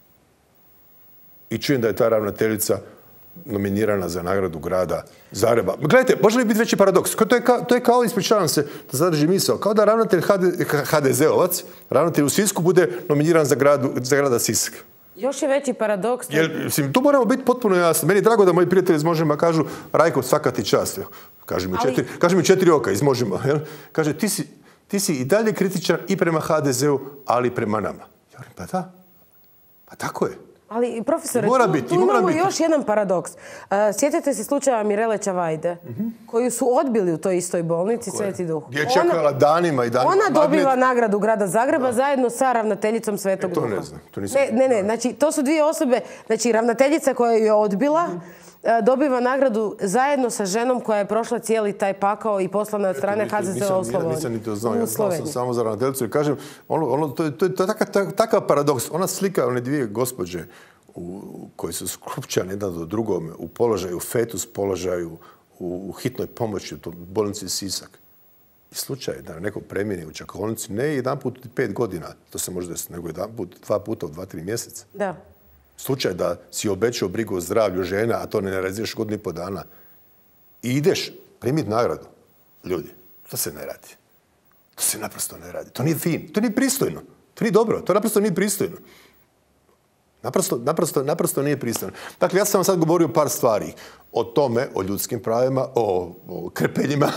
I čujem da je ta ravnateljica nominirana za nagradu grada Zagreba. Gledajte, može li biti veći paradoks? To je, kao, to je kao, ispričavam se, da zadrži misao, kao da ravnatelj ha de ze ovac, ravnatelj u Sisku, bude nominiran za, gradu, za grada Sisak. Još je veći paradoks. Jer, mislim, tu moramo biti potpuno jasni. Meni je drago da moji prijatelji iz Možema kažu Rajko, svaka ti čast. Kaže mi, četiri, Ali... kaže mi četiri oka iz Možema. Jel? Kaže, ti si, ti si i dalje kritičan i prema ha de zeu, ali i prema nama. Ja govorim, pa da. Pa tako je. Ali, profesore, tu, biti, tu imamo biti. još jedan paradoks. Uh, sjetite se slučaja Mirele Čavajde, mm-hmm. koju su odbili u toj istoj bolnici Sveti Duh. Gdje je čekala danima i danima. Ona dobiva magnet. nagradu Grada Zagreba da. zajedno sa ravnateljicom Svetog Duha. E, to ne znam. To nisam... Ne, ne, ne. Znači, to su dvije osobe. Znači, ravnateljica koja ju je odbila mm-hmm. dobiva nagradu zajedno sa ženom koja je prošla cijeli taj pakao i poslana od strane ha ze zea u Sloveniji. Nisam ni to znao. Ja znao sam samo za ravnateljicu i kažem, ono, ono, to, to, to je takav, takav paradoks. Ona slika one dvije gospođe u, koji su skrupčani jedan do drugome, u položaju, fetus položaju, u, u hitnoj pomoći, u bolnici Sisak. I slučaj da neko premine u čekaonici, ne jedan put pet godina, to se može desiti, nego jedan put, dva puta u dva, tri mjeseca. Da. Slučaj da si obećao brigu o zdravlju žena, a to ne realiziraš godinu i po dana. I ideš primiti nagradu. Ljudi, to se ne radi. To se naprosto ne radi. To nije fin, to nije pristojno. To nije dobro, to naprosto nije pristojno. Naprosto, naprosto, naprosto nije pristojno. Dakle, ja sam vam sad govorio par stvari o tome, o ljudskim pravima, o, o krpeljima,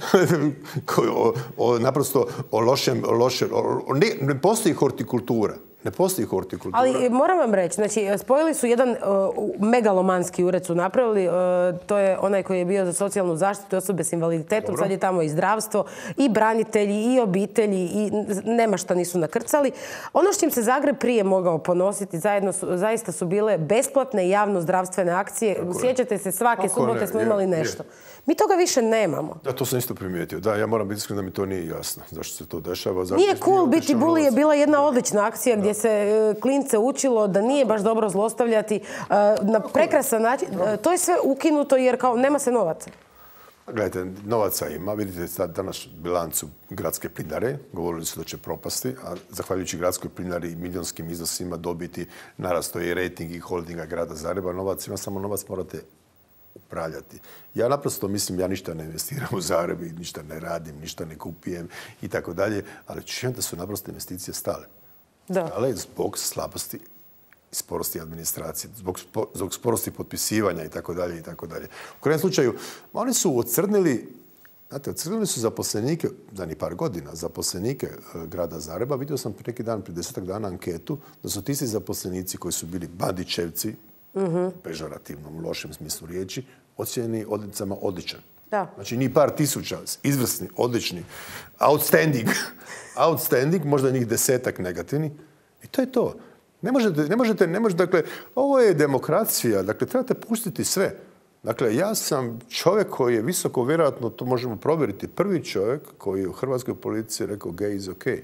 o, o, naprosto o lošem, o lošem, o, ne, ne postoji hortikultura. Ne postoji hortikultura. Ali moram vam reći, znači, spojili su jedan uh, megalomanski ured su napravili, uh, to je onaj koji je bio za socijalnu zaštitu osobe s invaliditetom, Dobro. Sad je tamo i zdravstvo, i branitelji, i obitelji, i nema šta nisu nakrcali. Ono što im se Zagreb prije mogao ponositi, zajedno su, zaista su bile besplatne javno zdravstvene akcije. Tako Sjećate se, svake Tako subote ne, smo je, imali nešto. Je. Mi toga više nemamo. Da, to sam isto primijetio. Da, ja moram biti iskren da mi to nije jasno. Zašto se to dešava? Zašto nije cool biti bully je bila jedna odlična akcija da. Gdje se klince učilo da nije baš dobro zlostavljati na prekrasan način. Da. To je sve ukinuto jer kao nema se novaca. Gledajte, novaca ima. Vidite sad danas bilancu gradske plinare. Govorili su da će propasti, a zahvaljujući gradskoj plinari i milionskim iznosima dobiti narasto i rating i holdinga grada Zagreba. Novac ima, samo novac morate upravljati. Ja naprosto mislim, ja ništa ne investiram u Zagrebu, ništa ne radim, ništa ne kupijem i tako dalje, ali čujem da su naprosto investicije stale. Da. Stale zbog slabosti i sporosti administracije, zbog, zbog sporosti potpisivanja i tako dalje i tako dalje. U krajnjem slučaju, oni su ocrnili, znate, ocrnili su zaposlenike, za ni par godina, zaposlenike grada Zagreba. Vidio sam neki dan, prije desetak dana anketu, da su ti si zaposlenici koji su bili Bandićevci, u pežorativnom, lošem smislu riječi, ocijenjeni odlicama odličan. Da. Znači, ni par tisuća, izvrsni, odlični, outstanding, outstanding, možda njih desetak negativni. I to je to. Ne možete, ne možete, ne možete, dakle, ovo je demokracija, dakle, trebate pustiti sve. Dakle, ja sam čovjek koji je visoko, vjerojatno, to možemo provjeriti, prvi čovjek koji je u hrvatskoj policiji rekao gay is okay.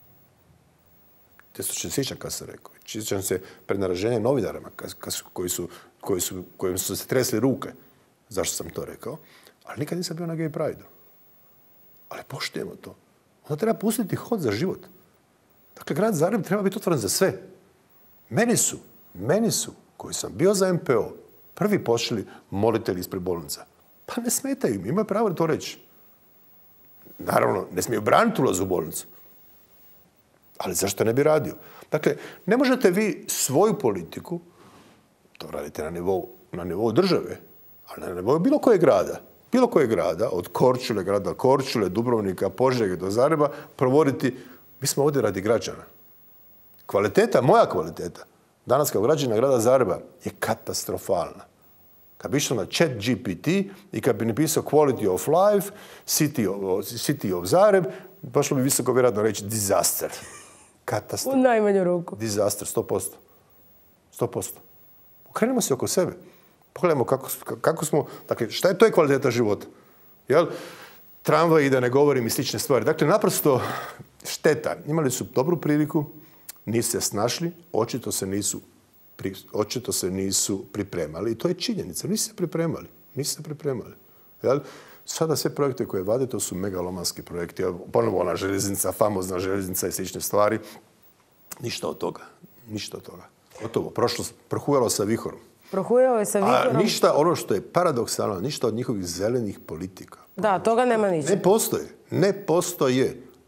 Te se sjećam kad sam rekao. Sjećam se pred naraženjem novinarama koji su, koji su, kojim su se tresli ruke. Zašto sam to rekao? Ali nikad nisam bio na gay pride-u. Ali poštujemo to. Onda treba pustiti hod za život. Dakle, grad Zagreb treba biti otvoren za sve. Meni su, meni su, koji sam bio za em pe o, prvi pošli molitelji ispred bolnica. Pa ne smetaju im, imaju pravo da to reći. Naravno, ne smiju braniti ulaz u bolnicu. Ali zašto ne bi radio? Dakle, ne možete vi svoju politiku, to radite na nivou, na nivou države, ali na nivou bilo kojeg grada, bilo kojeg grada, od Korčule, grada Korčule, Dubrovnika, Požege do Zagreba, provoditi, mi smo ovdje radi građana. Kvaliteta, moja kvaliteta, danas kao građana grada Zagreba je katastrofalna. Kad bi išao na chat G P T i kad bi napisao quality of life, city of, city of Zagreb, pošlo bi visoko vjerojatno reći disaster. Katastrofa. U najmanju ruku. Disaster, sto posto. sto posto. Okrenimo se oko sebe. Pogledajmo kako, kako smo... Dakle, šta je to je kvaliteta života? Jel? Tramvaj, da ne govorim, i slične stvari. Dakle, naprosto šteta. Imali su dobru priliku, nisu se snašli, očito se nisu, pri, očito se nisu pripremali. I to je činjenica. Nisu se pripremali. Nisu se pripremali. Jel? Sada sve projekte koje vade, to su megalomanski projekti. Ponovo ona željeznica, famozna željeznica i slične stvari. Ništa od toga. Ništa od toga. Gotovo. Prošlo, prohujalo sa vihorom. Prohujalo je sa vihorom. A ništa, ono što je paradoksalno, ništa od njihovih zelenih politika. Da, toga nema ničega. Ne postoje. Ne postoje.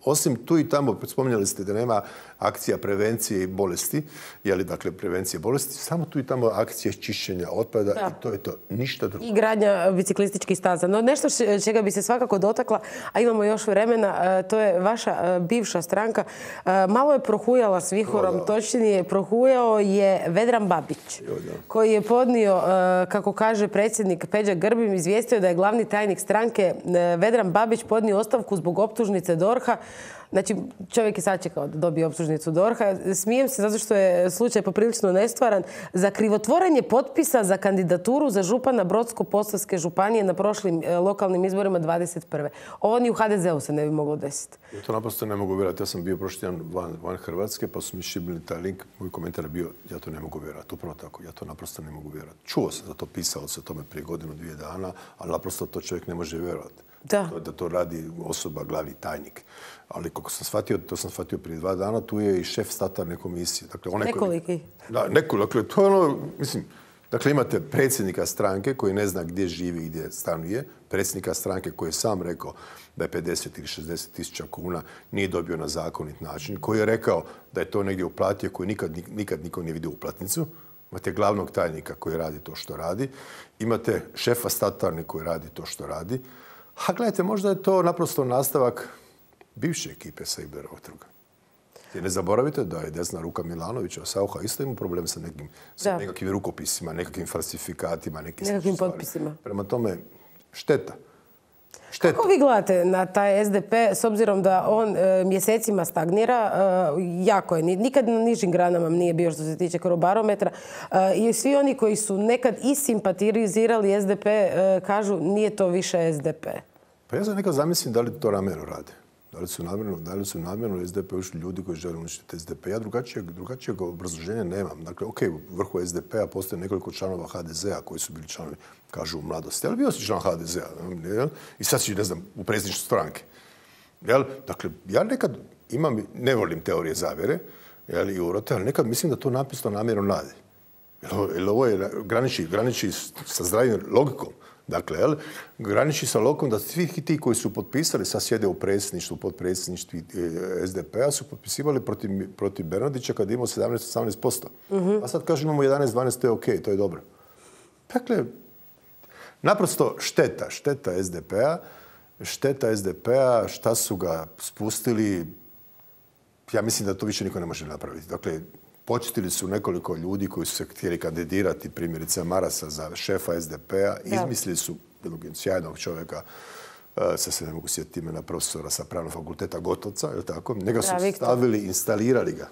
Osim tu i tamo, spominjali ste da nema akcija prevencije i bolesti, je li dakle prevencije bolesti, samo tu i tamo akcije čišćenja otpada da. I to je to, ništa drugo. I gradnja biciklističkih staza. No nešto čega bi se svakako dotakla, a imamo još vremena, to je vaša bivša stranka. Malo je prohujala s vihorom, točnije prohujao je Vedran Babić, koji je podnio, kako kaže predsjednik Peđa Grbin, izvijestio da je glavni tajnik stranke Vedran Babić podnio ostavku zbog optužnice DORH-a. Znači, čovjek je sačekao da dobije optužnicu DORH-a. Smijem se zato što je slučaj poprilično nestvaran. Za krivotvorenje potpisa za kandidaturu za župana Brodsko-posavske županije na prošlim lokalnim izborima dvadeset prve. Ovo ni u ha de zeu se ne bi moglo desiti. Ja to naprosto ne mogu vjerati. Ja sam bio prošli tjedan van, van Hrvatske, pa su mi šibili taj link. Moj komentar je bio, ja to ne mogu vjerati. Upravo tako, ja to naprosto ne mogu vjerati. Čuo sam za to, pisalo se o tome prije godinu, dvije dana, ali naprosto to čovjek ne može vjerovati. Da. Da to radi osoba, glavni tajnik. Ali kako sam shvatio, to sam shvatio prije dva dana, tu je i šef statarne komisije. Dakle, onaj nekoliki. Koji, da, nekoliko. Dakle, to je ono, mislim, dakle, imate predsjednika stranke koji ne zna gdje živi i gdje stanuje, predsjednika stranke koji je sam rekao da je pedeset ili šezdeset tisuća kuna nije dobio na zakonit način, koji je rekao da je to negdje uplatio, koji nikad, nikad niko nije vidio uplatnicu. Imate glavnog tajnika koji radi to što radi. Imate šefa statarne koji radi to što radi. A gledajte, možda je to naprosto nastavak bivše ekipe sa Iblerovog trga. I ne zaboravite da je desna ruka Milanovića, Saucha, isto ima problem sa, nekim, sa nekakvim rukopisima, nekakvim falsifikatima, nekim, nekakvim potpisima. Prema tome, šteta. Šteta. Kako vi gledate na taj es de pe s obzirom da on e, mjesecima stagnira? E, jako je. Nikad na nižim granama nije bio što se tiče Crobarometra. E, I svi oni koji su nekad i simpatizirali es de pe e, kažu nije to više es de pe. Pa ja sam nekad zamislim da li to namjerno rade. Da li su namjerno, da li su namjerno es de pe ušli ljudi koji žele uništiti es de pe. Ja drugačijeg, drugačijeg obrazloženja nemam. Dakle, ok, u vrhu es de pe-a postoje nekoliko članova ha de zea koji su bili članovi, kažu, u mladosti. Ali bio si član ha de zea. I sad si, ne znam, u predsjedništvu stranke. Jel? Dakle, ja nekad imam, ne volim teorije zavjere, jel, i urote, ali nekad mislim da to napisno namjerno radi. Jer ovo je graniči, graniči sa zdravim logikom. Dakle, jel, graniči sa lokom da svi ti koji su potpisali, sad sjede u predsjedništvu, podpredsjedništvu es de pe-a, su potpisivali protiv, protiv Bernardića kad je imao sedamnaest do osamnaest posto. Uh-huh. A sad kažu imamo jedanaest dvanaest, to je ok, to je dobro. Dakle, naprosto šteta, šteta es de pe-a, šteta es de pe-a, šta su ga spustili, ja mislim da to više niko ne može napraviti. Dakle, početili su nekoliko ljudi koji su se htjeli kandidirati, primjerice Marasa za šefa es de pe-a. Izmislili su jednog sjajnog čovjeka, sad se ne mogu sjetiti imena, profesora sa pravnog fakulteta Gotovca, je li tako? Njega su stavili, instalirali ga.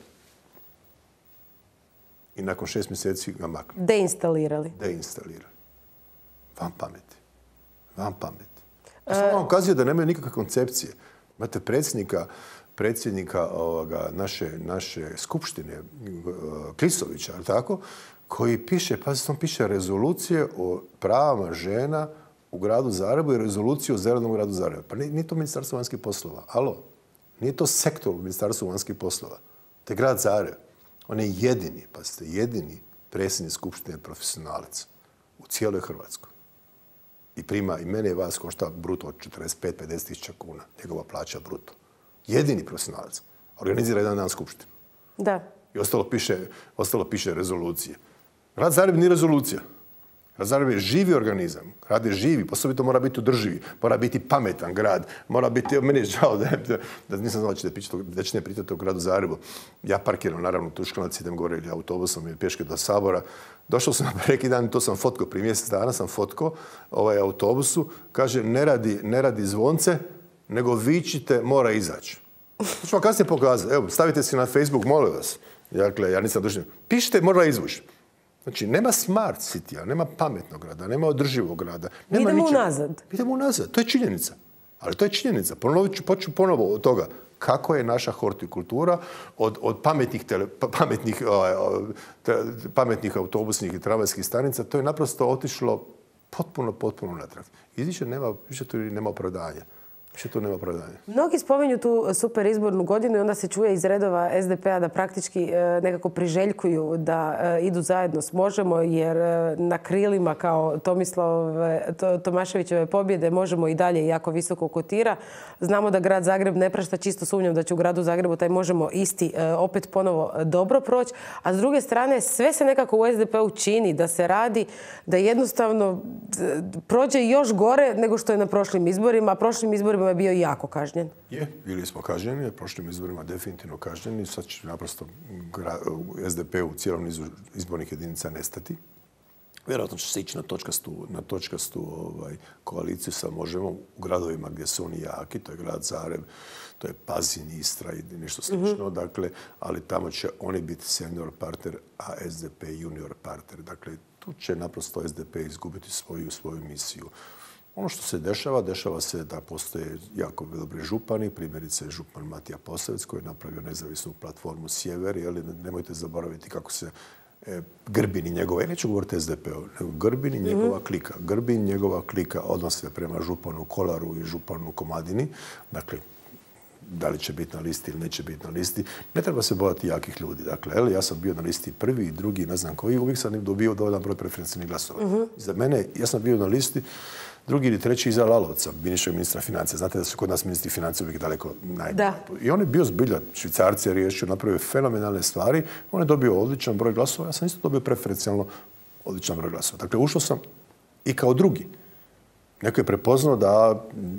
I nakon šest mjeseci ga maknu. Deinstalirali. Deinstalirali. Van pameti. Van pameti. Ja sam vam ukazio da nemaju nikakve koncepcije. Imate predsjednika predsjednika ovoga, naše, naše skupštine, Klisovića, ali tako, koji piše, pazite, on piše rezolucije o pravama žena u gradu Zagrebu i rezoluciju o zelenom gradu Zagrebu. Pa nije, nije to Ministarstvo vanjskih poslova. Alo, nije to sektor u Ministarstvu vanjskih poslova. To je grad Zagreb. On je jedini, pazite, jedini predsjednik skupštine profesionalac u cijeloj Hrvatskoj. I prima, i mene i vas košta bruto od četrdeset pet do pedeset tisuća kuna. Njegova plaća bruto. Jedini profesionalac. Organizira jedan dan skupštinu. Da. I ostalo piše, ostalo piše rezolucije. Grad Zagreb nije rezolucija. Grad Zagreb je živi organizam. Grad je živi, posebno mora biti održivi. Mora biti pametan grad. Mora biti, meni je žao da, da, da nisam znao da ćete ne pitati o gradu Zagrebu. Ja parkiram, naravno, u Tuškanac, idem gore ili autobusom ili pješke do Sabora. Došao sam na preki dan, to sam fotko, prije mjesec dana sam fotko ovaj autobusu. Kaže, ne radi, ne radi zvonce, nego vičite, mora izaći. To ću vam kasnije pokazati. Evo, stavite si na Facebook, molim vas. Dakle, ja nisam dužan. Pišite, mora izvući. Znači, nema smart city-a, nema pametnog grada, nema održivog grada. Nema idemo ničeg. unazad. Idemo unazad. To je činjenica. Ali to je činjenica. Ponovit ću, poču ponovo od toga. Kako je naša hortikultura od, od pametnih, tele, pametnih, te, pametnih autobusnih i tramvajskih stanica, to je naprosto otišlo potpuno, potpuno natrag. I više nema, više tu nema opravdanja. Što tu nema opravdanja? Mnogi spominju tu super izbornu godinu i onda se čuje iz redova es de pe-a da praktički nekako priželjkuju da idu zajedno s Možemo, jer na krilima kao Tomislave, Tomaševićeve pobjede Možemo i dalje jako visoko kotira. Znamo da grad Zagreb ne prašta, čisto sumnjam da će u gradu Zagrebu taj Možemo isti opet ponovo dobro proći. A s druge strane, sve se nekako u es de pe-u čini da se radi, da jednostavno prođe još gore nego što je na prošlim izborima, a prošlim izborima je bio jako kažnjen. Je, bili smo kažnjeni, prošlim izborima definitivno kažnjeni. Sad će naprosto es de pe u cijelom nizu izbornih jedinica nestati. Vjerojatno će se ići na točkastu, na točkastu ovaj, koaliciju sa Možemo u gradovima gdje su oni jaki. To je grad Zagreb, to je Pazin, Istra i nešto slično. Mm-hmm. Dakle, ali tamo će oni biti senior partner, a es de pe junior partner. Dakle, tu će naprosto es de pe izgubiti svoju, svoju misiju. Ono što se dešava, dešava se da postoje jako dobri župani, primjerice župan Matija Posavec koji je napravio nezavisnu platformu Sjever, jel, nemojte zaboraviti kako se e, Grbin i njegova, ja neću govoriti es de pe-o, nego Grbin i njegova mm-hmm. klika. Grbin i njegova klika odnose prema županu Kolaru i županu Komadini, dakle, da li će biti na listi ili neće biti na listi. Ne treba se bojati jakih ljudi. Dakle, eli, ja sam bio na listi prvi i drugi, ne znam koji, uvijek sam dobio dovoljan broj preferencijalnih glasova. Mm-hmm. Za mene, ja sam bio na listi drugi ili treći iza Lalovca, bivšeg ministra financija. Znate da su kod nas ministri financija uvijek daleko najbolji. I on je bio zbilja, Švicarci je riješio, napravio fenomenalne stvari. On je dobio odličan broj glasova, ja sam isto dobio preferencijalno odličan broj glasova. Dakle, ušao sam i kao drugi. Neko je prepoznao da,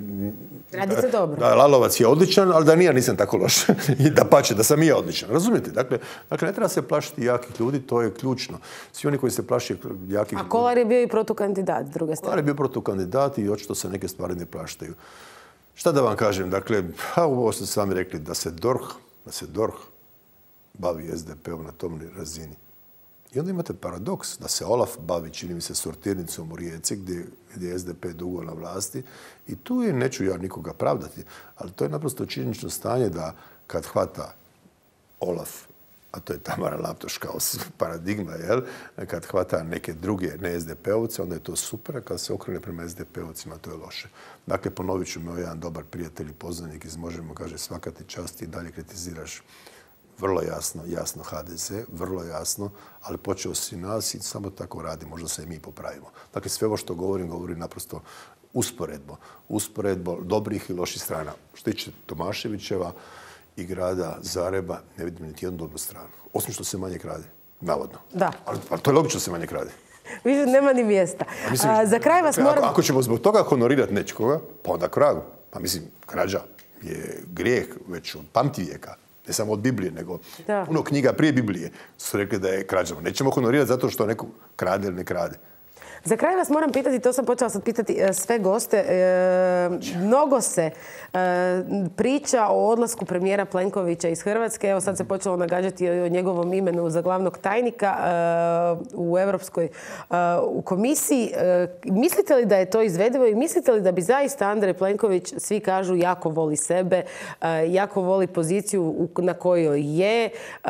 Radite dobro. Da Lalovac je odličan, ali da nije nisam tako loš. I da pače, da sam i ja odličan. Razumijete? Dakle, dakle, ne treba se plašiti jakih ljudi, to je ključno. Svi oni koji se plaši jakih ljudi... A Kolar je bio i protukandidat, s druge strane. Kolar je bio protukandidat i očito se neke stvari ne plaštaju. Šta da vam kažem? Dakle, ha, ovo ste sami rekli, da se DORH, da se DORH bavi es de pe-om na tom razini. I onda imate paradoks da se Olaf bavi, čini mi se, sortirnicom u Rijeci, gdje, gdje je es de pe dugo na vlasti. I tu je, neću ja nikoga pravdati, ali to je naprosto činjenično stanje da kad hvata Olaf, a to je Tamara Laptoš kao paradigma, jel? Kad hvata neke druge ne es de pe-ovce, onda je to super, a kad se okrene prema es de pe-ovcima, to je loše. Dakle, ponovit ću, me jedan dobar prijatelj i poznanik iz Možemo kaže svaka ti čast i dalje kritiziraš vrlo jasno, jasno ha de ze, vrlo jasno, ali počeo si nas i samo tako radi, možda se i mi popravimo. Dakle, sve ovo što govorim, govorim naprosto usporedbo. Usporedbo dobrih i loših strana. Što tiče Tomaševićeva i grada Zagreba, ne vidim niti jednu dobru stranu. Osim što se manje krade, navodno. Da. Ali, ali to je logično se manje krade. Više nema ni mjesta. Mislim, A, za kraj vas moram... Ako, ako ćemo zbog toga honorirati nečkoga, pa onda kragu. Pa mislim, krađa je grijeh već od pamtivijeka. Ne samo od Biblije, nego da. Puno knjiga prije Biblije su rekli da je krađano. Nećemo honorirati zato što neko krade ili ne krade. Za kraj vas moram pitati, to sam počela sad pitati sve goste, e, mnogo se e, priča o odlasku premijera Plenkovića iz Hrvatske. Evo sad se počelo nagađati o njegovom imenu za glavnog tajnika e, u Europskoj e, u komisiji. E, mislite li da je to izvedivo i mislite li da bi zaista Andrej Plenković, svi kažu, jako voli sebe, e, jako voli poziciju na kojoj je,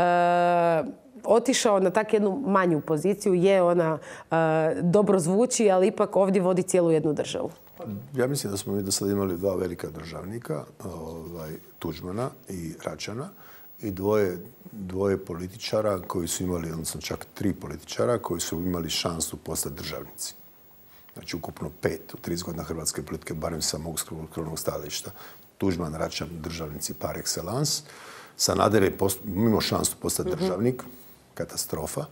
e, otišao na tak jednu manju poziciju, je ona uh, dobro zvuči, ali ipak ovdje vodi cijelu jednu državu. Ja mislim da smo mi do sada imali dva velika državnika, ovaj, Tuđmana i Račana, i dvoje, dvoje političara koji su imali, odnosno čak tri političara koji su imali šansu postati državnici. Znači ukupno pet u trideset godina hrvatske politike, barem sa mog skromnog stajališta. Tuđman, Račan, državnici par excellence. Sanader je post, imao šansu postati mm-hmm. državnik. Katastrofa.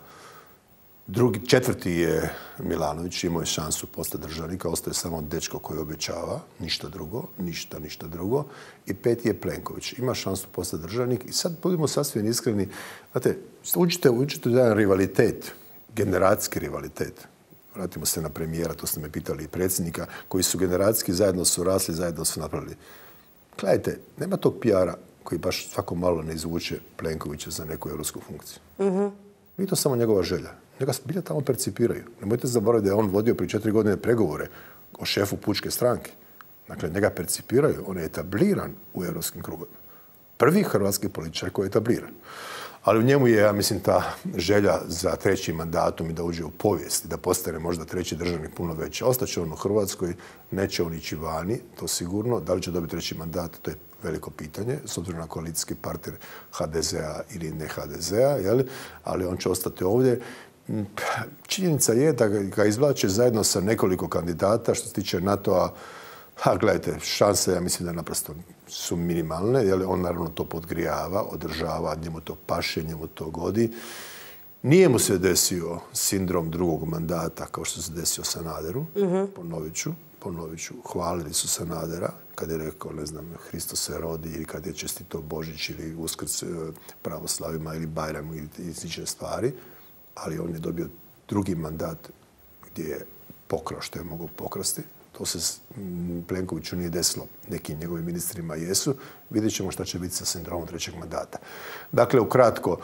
Drugi, četvrti je Milanović, imao je šansu postati državnika, ostaje samo dečko koji obećava, ništa drugo, ništa, ništa drugo. I peti je Plenković, ima šansu postati državnik. I sad budemo sasvim iskreni, znate, učite, učite jedan rivalitet, generacijski rivalitet. Vratimo se na premijera, to ste me pitali, i predsjednika, koji su generacijski zajedno su rasli, zajedno su napravili. Gledajte, nema tog pi ara koji baš svako malo ne izvuče Plenkovića za neku europsku funkciju. Mm-hmm. Nije to samo njegova želja. Njega bilja tamo percipiraju. Nemojte zaboraviti da je on vodio prije četiri godine pregovore o šefu pučke stranke. Dakle, njega percipiraju. On je etabliran u europskim krugovima. Prvi hrvatski političar koji je etabliran. Ali u njemu je, ja mislim, ta želja za trećim mandatom i da uđe u povijest i da postane možda treći državnik puno veća. Ostaće on u Hrvatskoj, neće on ići vani, to sigurno. Da li će dobiti treći mandat, to je veliko pitanje, s obzirom na koalicijski partner ha de zea ili ne ha de zea, ali on će ostati ovdje. Činjenica je da ga izvlače zajedno sa nekoliko kandidata što se tiče NATO-a. Ha, gledajte, šanse, ja mislim da naprosto su minimalne, jer on naravno to podgrijava, održava, njemu to paše, njemu to godi. Nije mu se desio sindrom drugog mandata kao što se desio Sanaderu, uh-huh. ponovit ću, ponovit ću. Hvalili su Sanadera kad je rekao, ne znam, Hristos se rodi ili kad je čestito Božić ili Uskrs pravoslavima ili Bajram ili slične stvari, ali on je dobio drugi mandat gdje je pokrao što je mogao pokrasti. To se Plenkoviću nije desilo. Nekim njegovim ministrima jesu. Vidjet ćemo šta će biti sa sindromom trećeg mandata. Dakle, ukratko,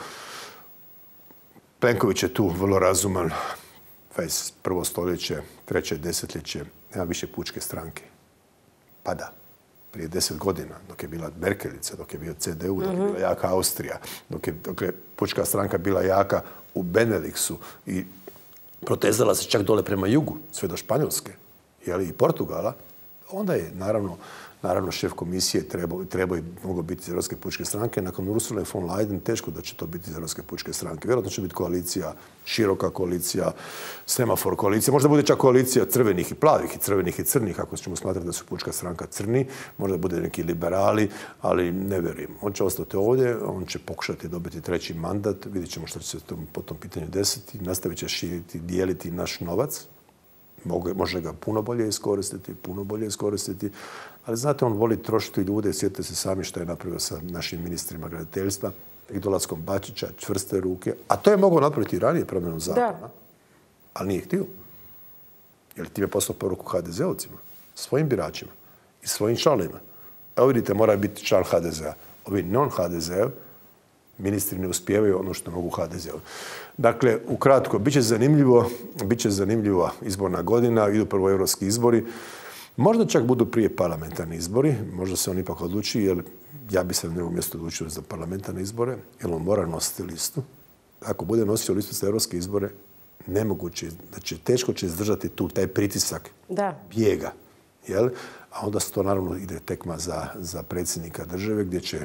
Plenković je tu vrlo razuman. dvadeset prvo stoljeće, treće desetljeće, nema više pučke stranke. Pa da, prije deset godina, dok je bila Merkelica, dok je bio ce de u, dok je bila jaka Austrija, dok je, dok je pučka stranka bila jaka u Benelixu i protezala se čak dole prema jugu, sve do Španjolske, jeli, i Portugala, onda je naravno, naravno šef komisije trebao, trebao i mogao biti iz Europske pučke stranke. Nakon Ursule von Leyen teško da će to biti iz Europske pučke stranke. Vjerojatno će biti koalicija, široka koalicija, semafor koalicija. Možda bude čak koalicija crvenih i plavih i crvenih i crnih, ako ćemo smatrati da su pučka stranka crni. Možda bude neki liberali, ali ne vjerujem. On će ostati ovdje, on će pokušati dobiti treći mandat. Vidjet ćemo što će se po tom pitanju desiti. Nastavit će širiti, dijeliti naš novac. Može ga puno bolje iskoristiti, puno bolje iskoristiti. Ali znate, on voli trošiti ljude. Sjetite se sami što je napravio sa našim ministrima graditeljstva i dolaskom Bačića, čvrste ruke. A to je mogao napraviti i ranije promjenom zakona. Da. Ali nije htio. Jer tim je poslao poruku ha de zeovcima, svojim biračima i svojim članovima. Evo vidite, mora biti član ha de zea. Ovi non-ha de zea ministri ne uspijevaju ono što mogu ha de zea. Dakle, ukratko, bit će zanimljivo, bit će zanimljiva izborna godina, idu prvo europski izbori. Možda čak budu prije parlamentarni izbori, možda se on ipak odluči, jer ja bi se na njegovom mjestu odlučio za parlamentarne izbore, jer on mora nositi listu. Ako bude nosio listu za europske izbore, nemoguće, da će, teško će izdržati tu taj pritisak da. bijega. Jel? A onda se to naravno ide tekma za, za predsjednika države, gdje će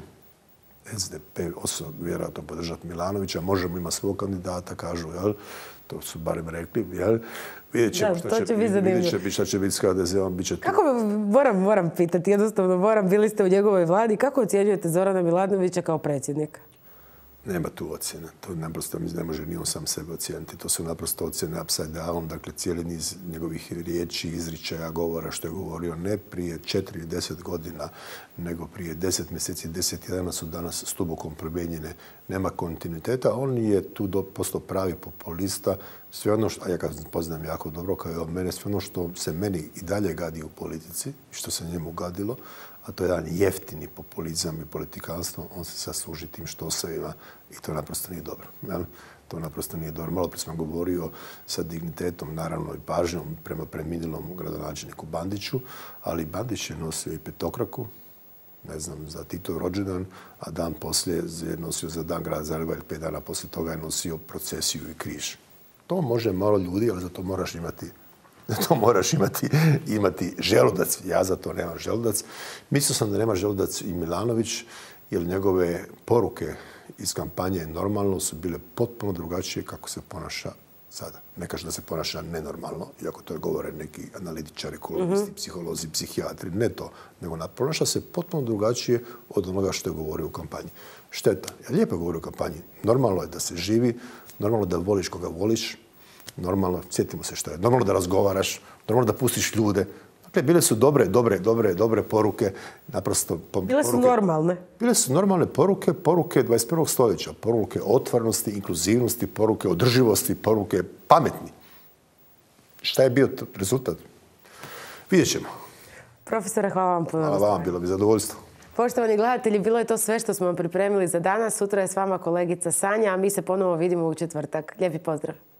es de pe osobno vjerojatno podržati Milanovića, možemo imati svog kandidata, kažu, jel? To su barem rekli, jel? Vidjet ćemo šta će, će, vidjet će, šta će biti s ha de zeom, bit će tu. Kako, moram, moram pitati, jednostavno moram, bili ste u njegovoj vladi, kako ocjenjujete Zorana Milanovića kao predsjednika? Nema tu ocjene. To naprosto ne može ni on sam sebe ocijeniti. To su naprosto ocjene upside down, dakle cijeli niz njegovih riječi, izričaja, govora što je govorio ne prije četiri ili deset godina, nego prije deset mjeseci, deset dana su danas stubokom promijenjene. Nema kontinuiteta. On je tu postao pravi populista. Sve ono što, a ja ga poznam jako dobro kao i od mene, sve ono što se meni i dalje gadi u politici, što se njemu gadilo, a to je jedan jeftini populizam i politikanstvo, on se sad služi tim štosevima i to naprosto nije dobro. Jel? To naprosto nije dobro. Malo prije sam govorio sa dignitetom, naravno i pažnjom prema preminulom gradonačelniku Bandiću, ali Bandić je nosio i petokraku, ne znam, za Titov rođendan, a dan poslije je nosio za dan grada Zagreba ili pet dana poslije toga je nosio procesiju i križ. To može malo ljudi, ali za to moraš imati to moraš imati, imati želudac. Ja za to nemam želudac. Mislio sam da nema želudac i Milanović, jer njegove poruke iz kampanje normalno su bile potpuno drugačije kako se ponaša sada. Ne kažem da se ponaša nenormalno, iako to govore neki analitičari, ekonomisti, mm-hmm. psiholozi, psihijatri. Ne to, nego ponaša se potpuno drugačije od onoga što je govorio u kampanji. Šteta. Ja lijepo govorio u kampanji. Normalno je da se živi, normalno da voliš koga voliš, normalno, sjetimo se što je, normalno da razgovaraš, normalno da pustiš ljude. Dakle, bile su dobre, dobre, dobre, dobre poruke. Naprosto, bile poruke, su normalne. Bile su normalne poruke, poruke dvadeset prvog stoljeća, poruke otvorenosti, inkluzivnosti, poruke održivosti, poruke pametni. Šta je bio rezultat? Vidjet ćemo. Profesore, hvala vam puno. Hvala vam, bilo bi zadovoljstvo. Poštovani gledatelji, bilo je to sve što smo vam pripremili za danas. Sutra je s vama kolegica Sanja, a mi se ponovo vidimo u četvrtak. Lijepi pozdrav.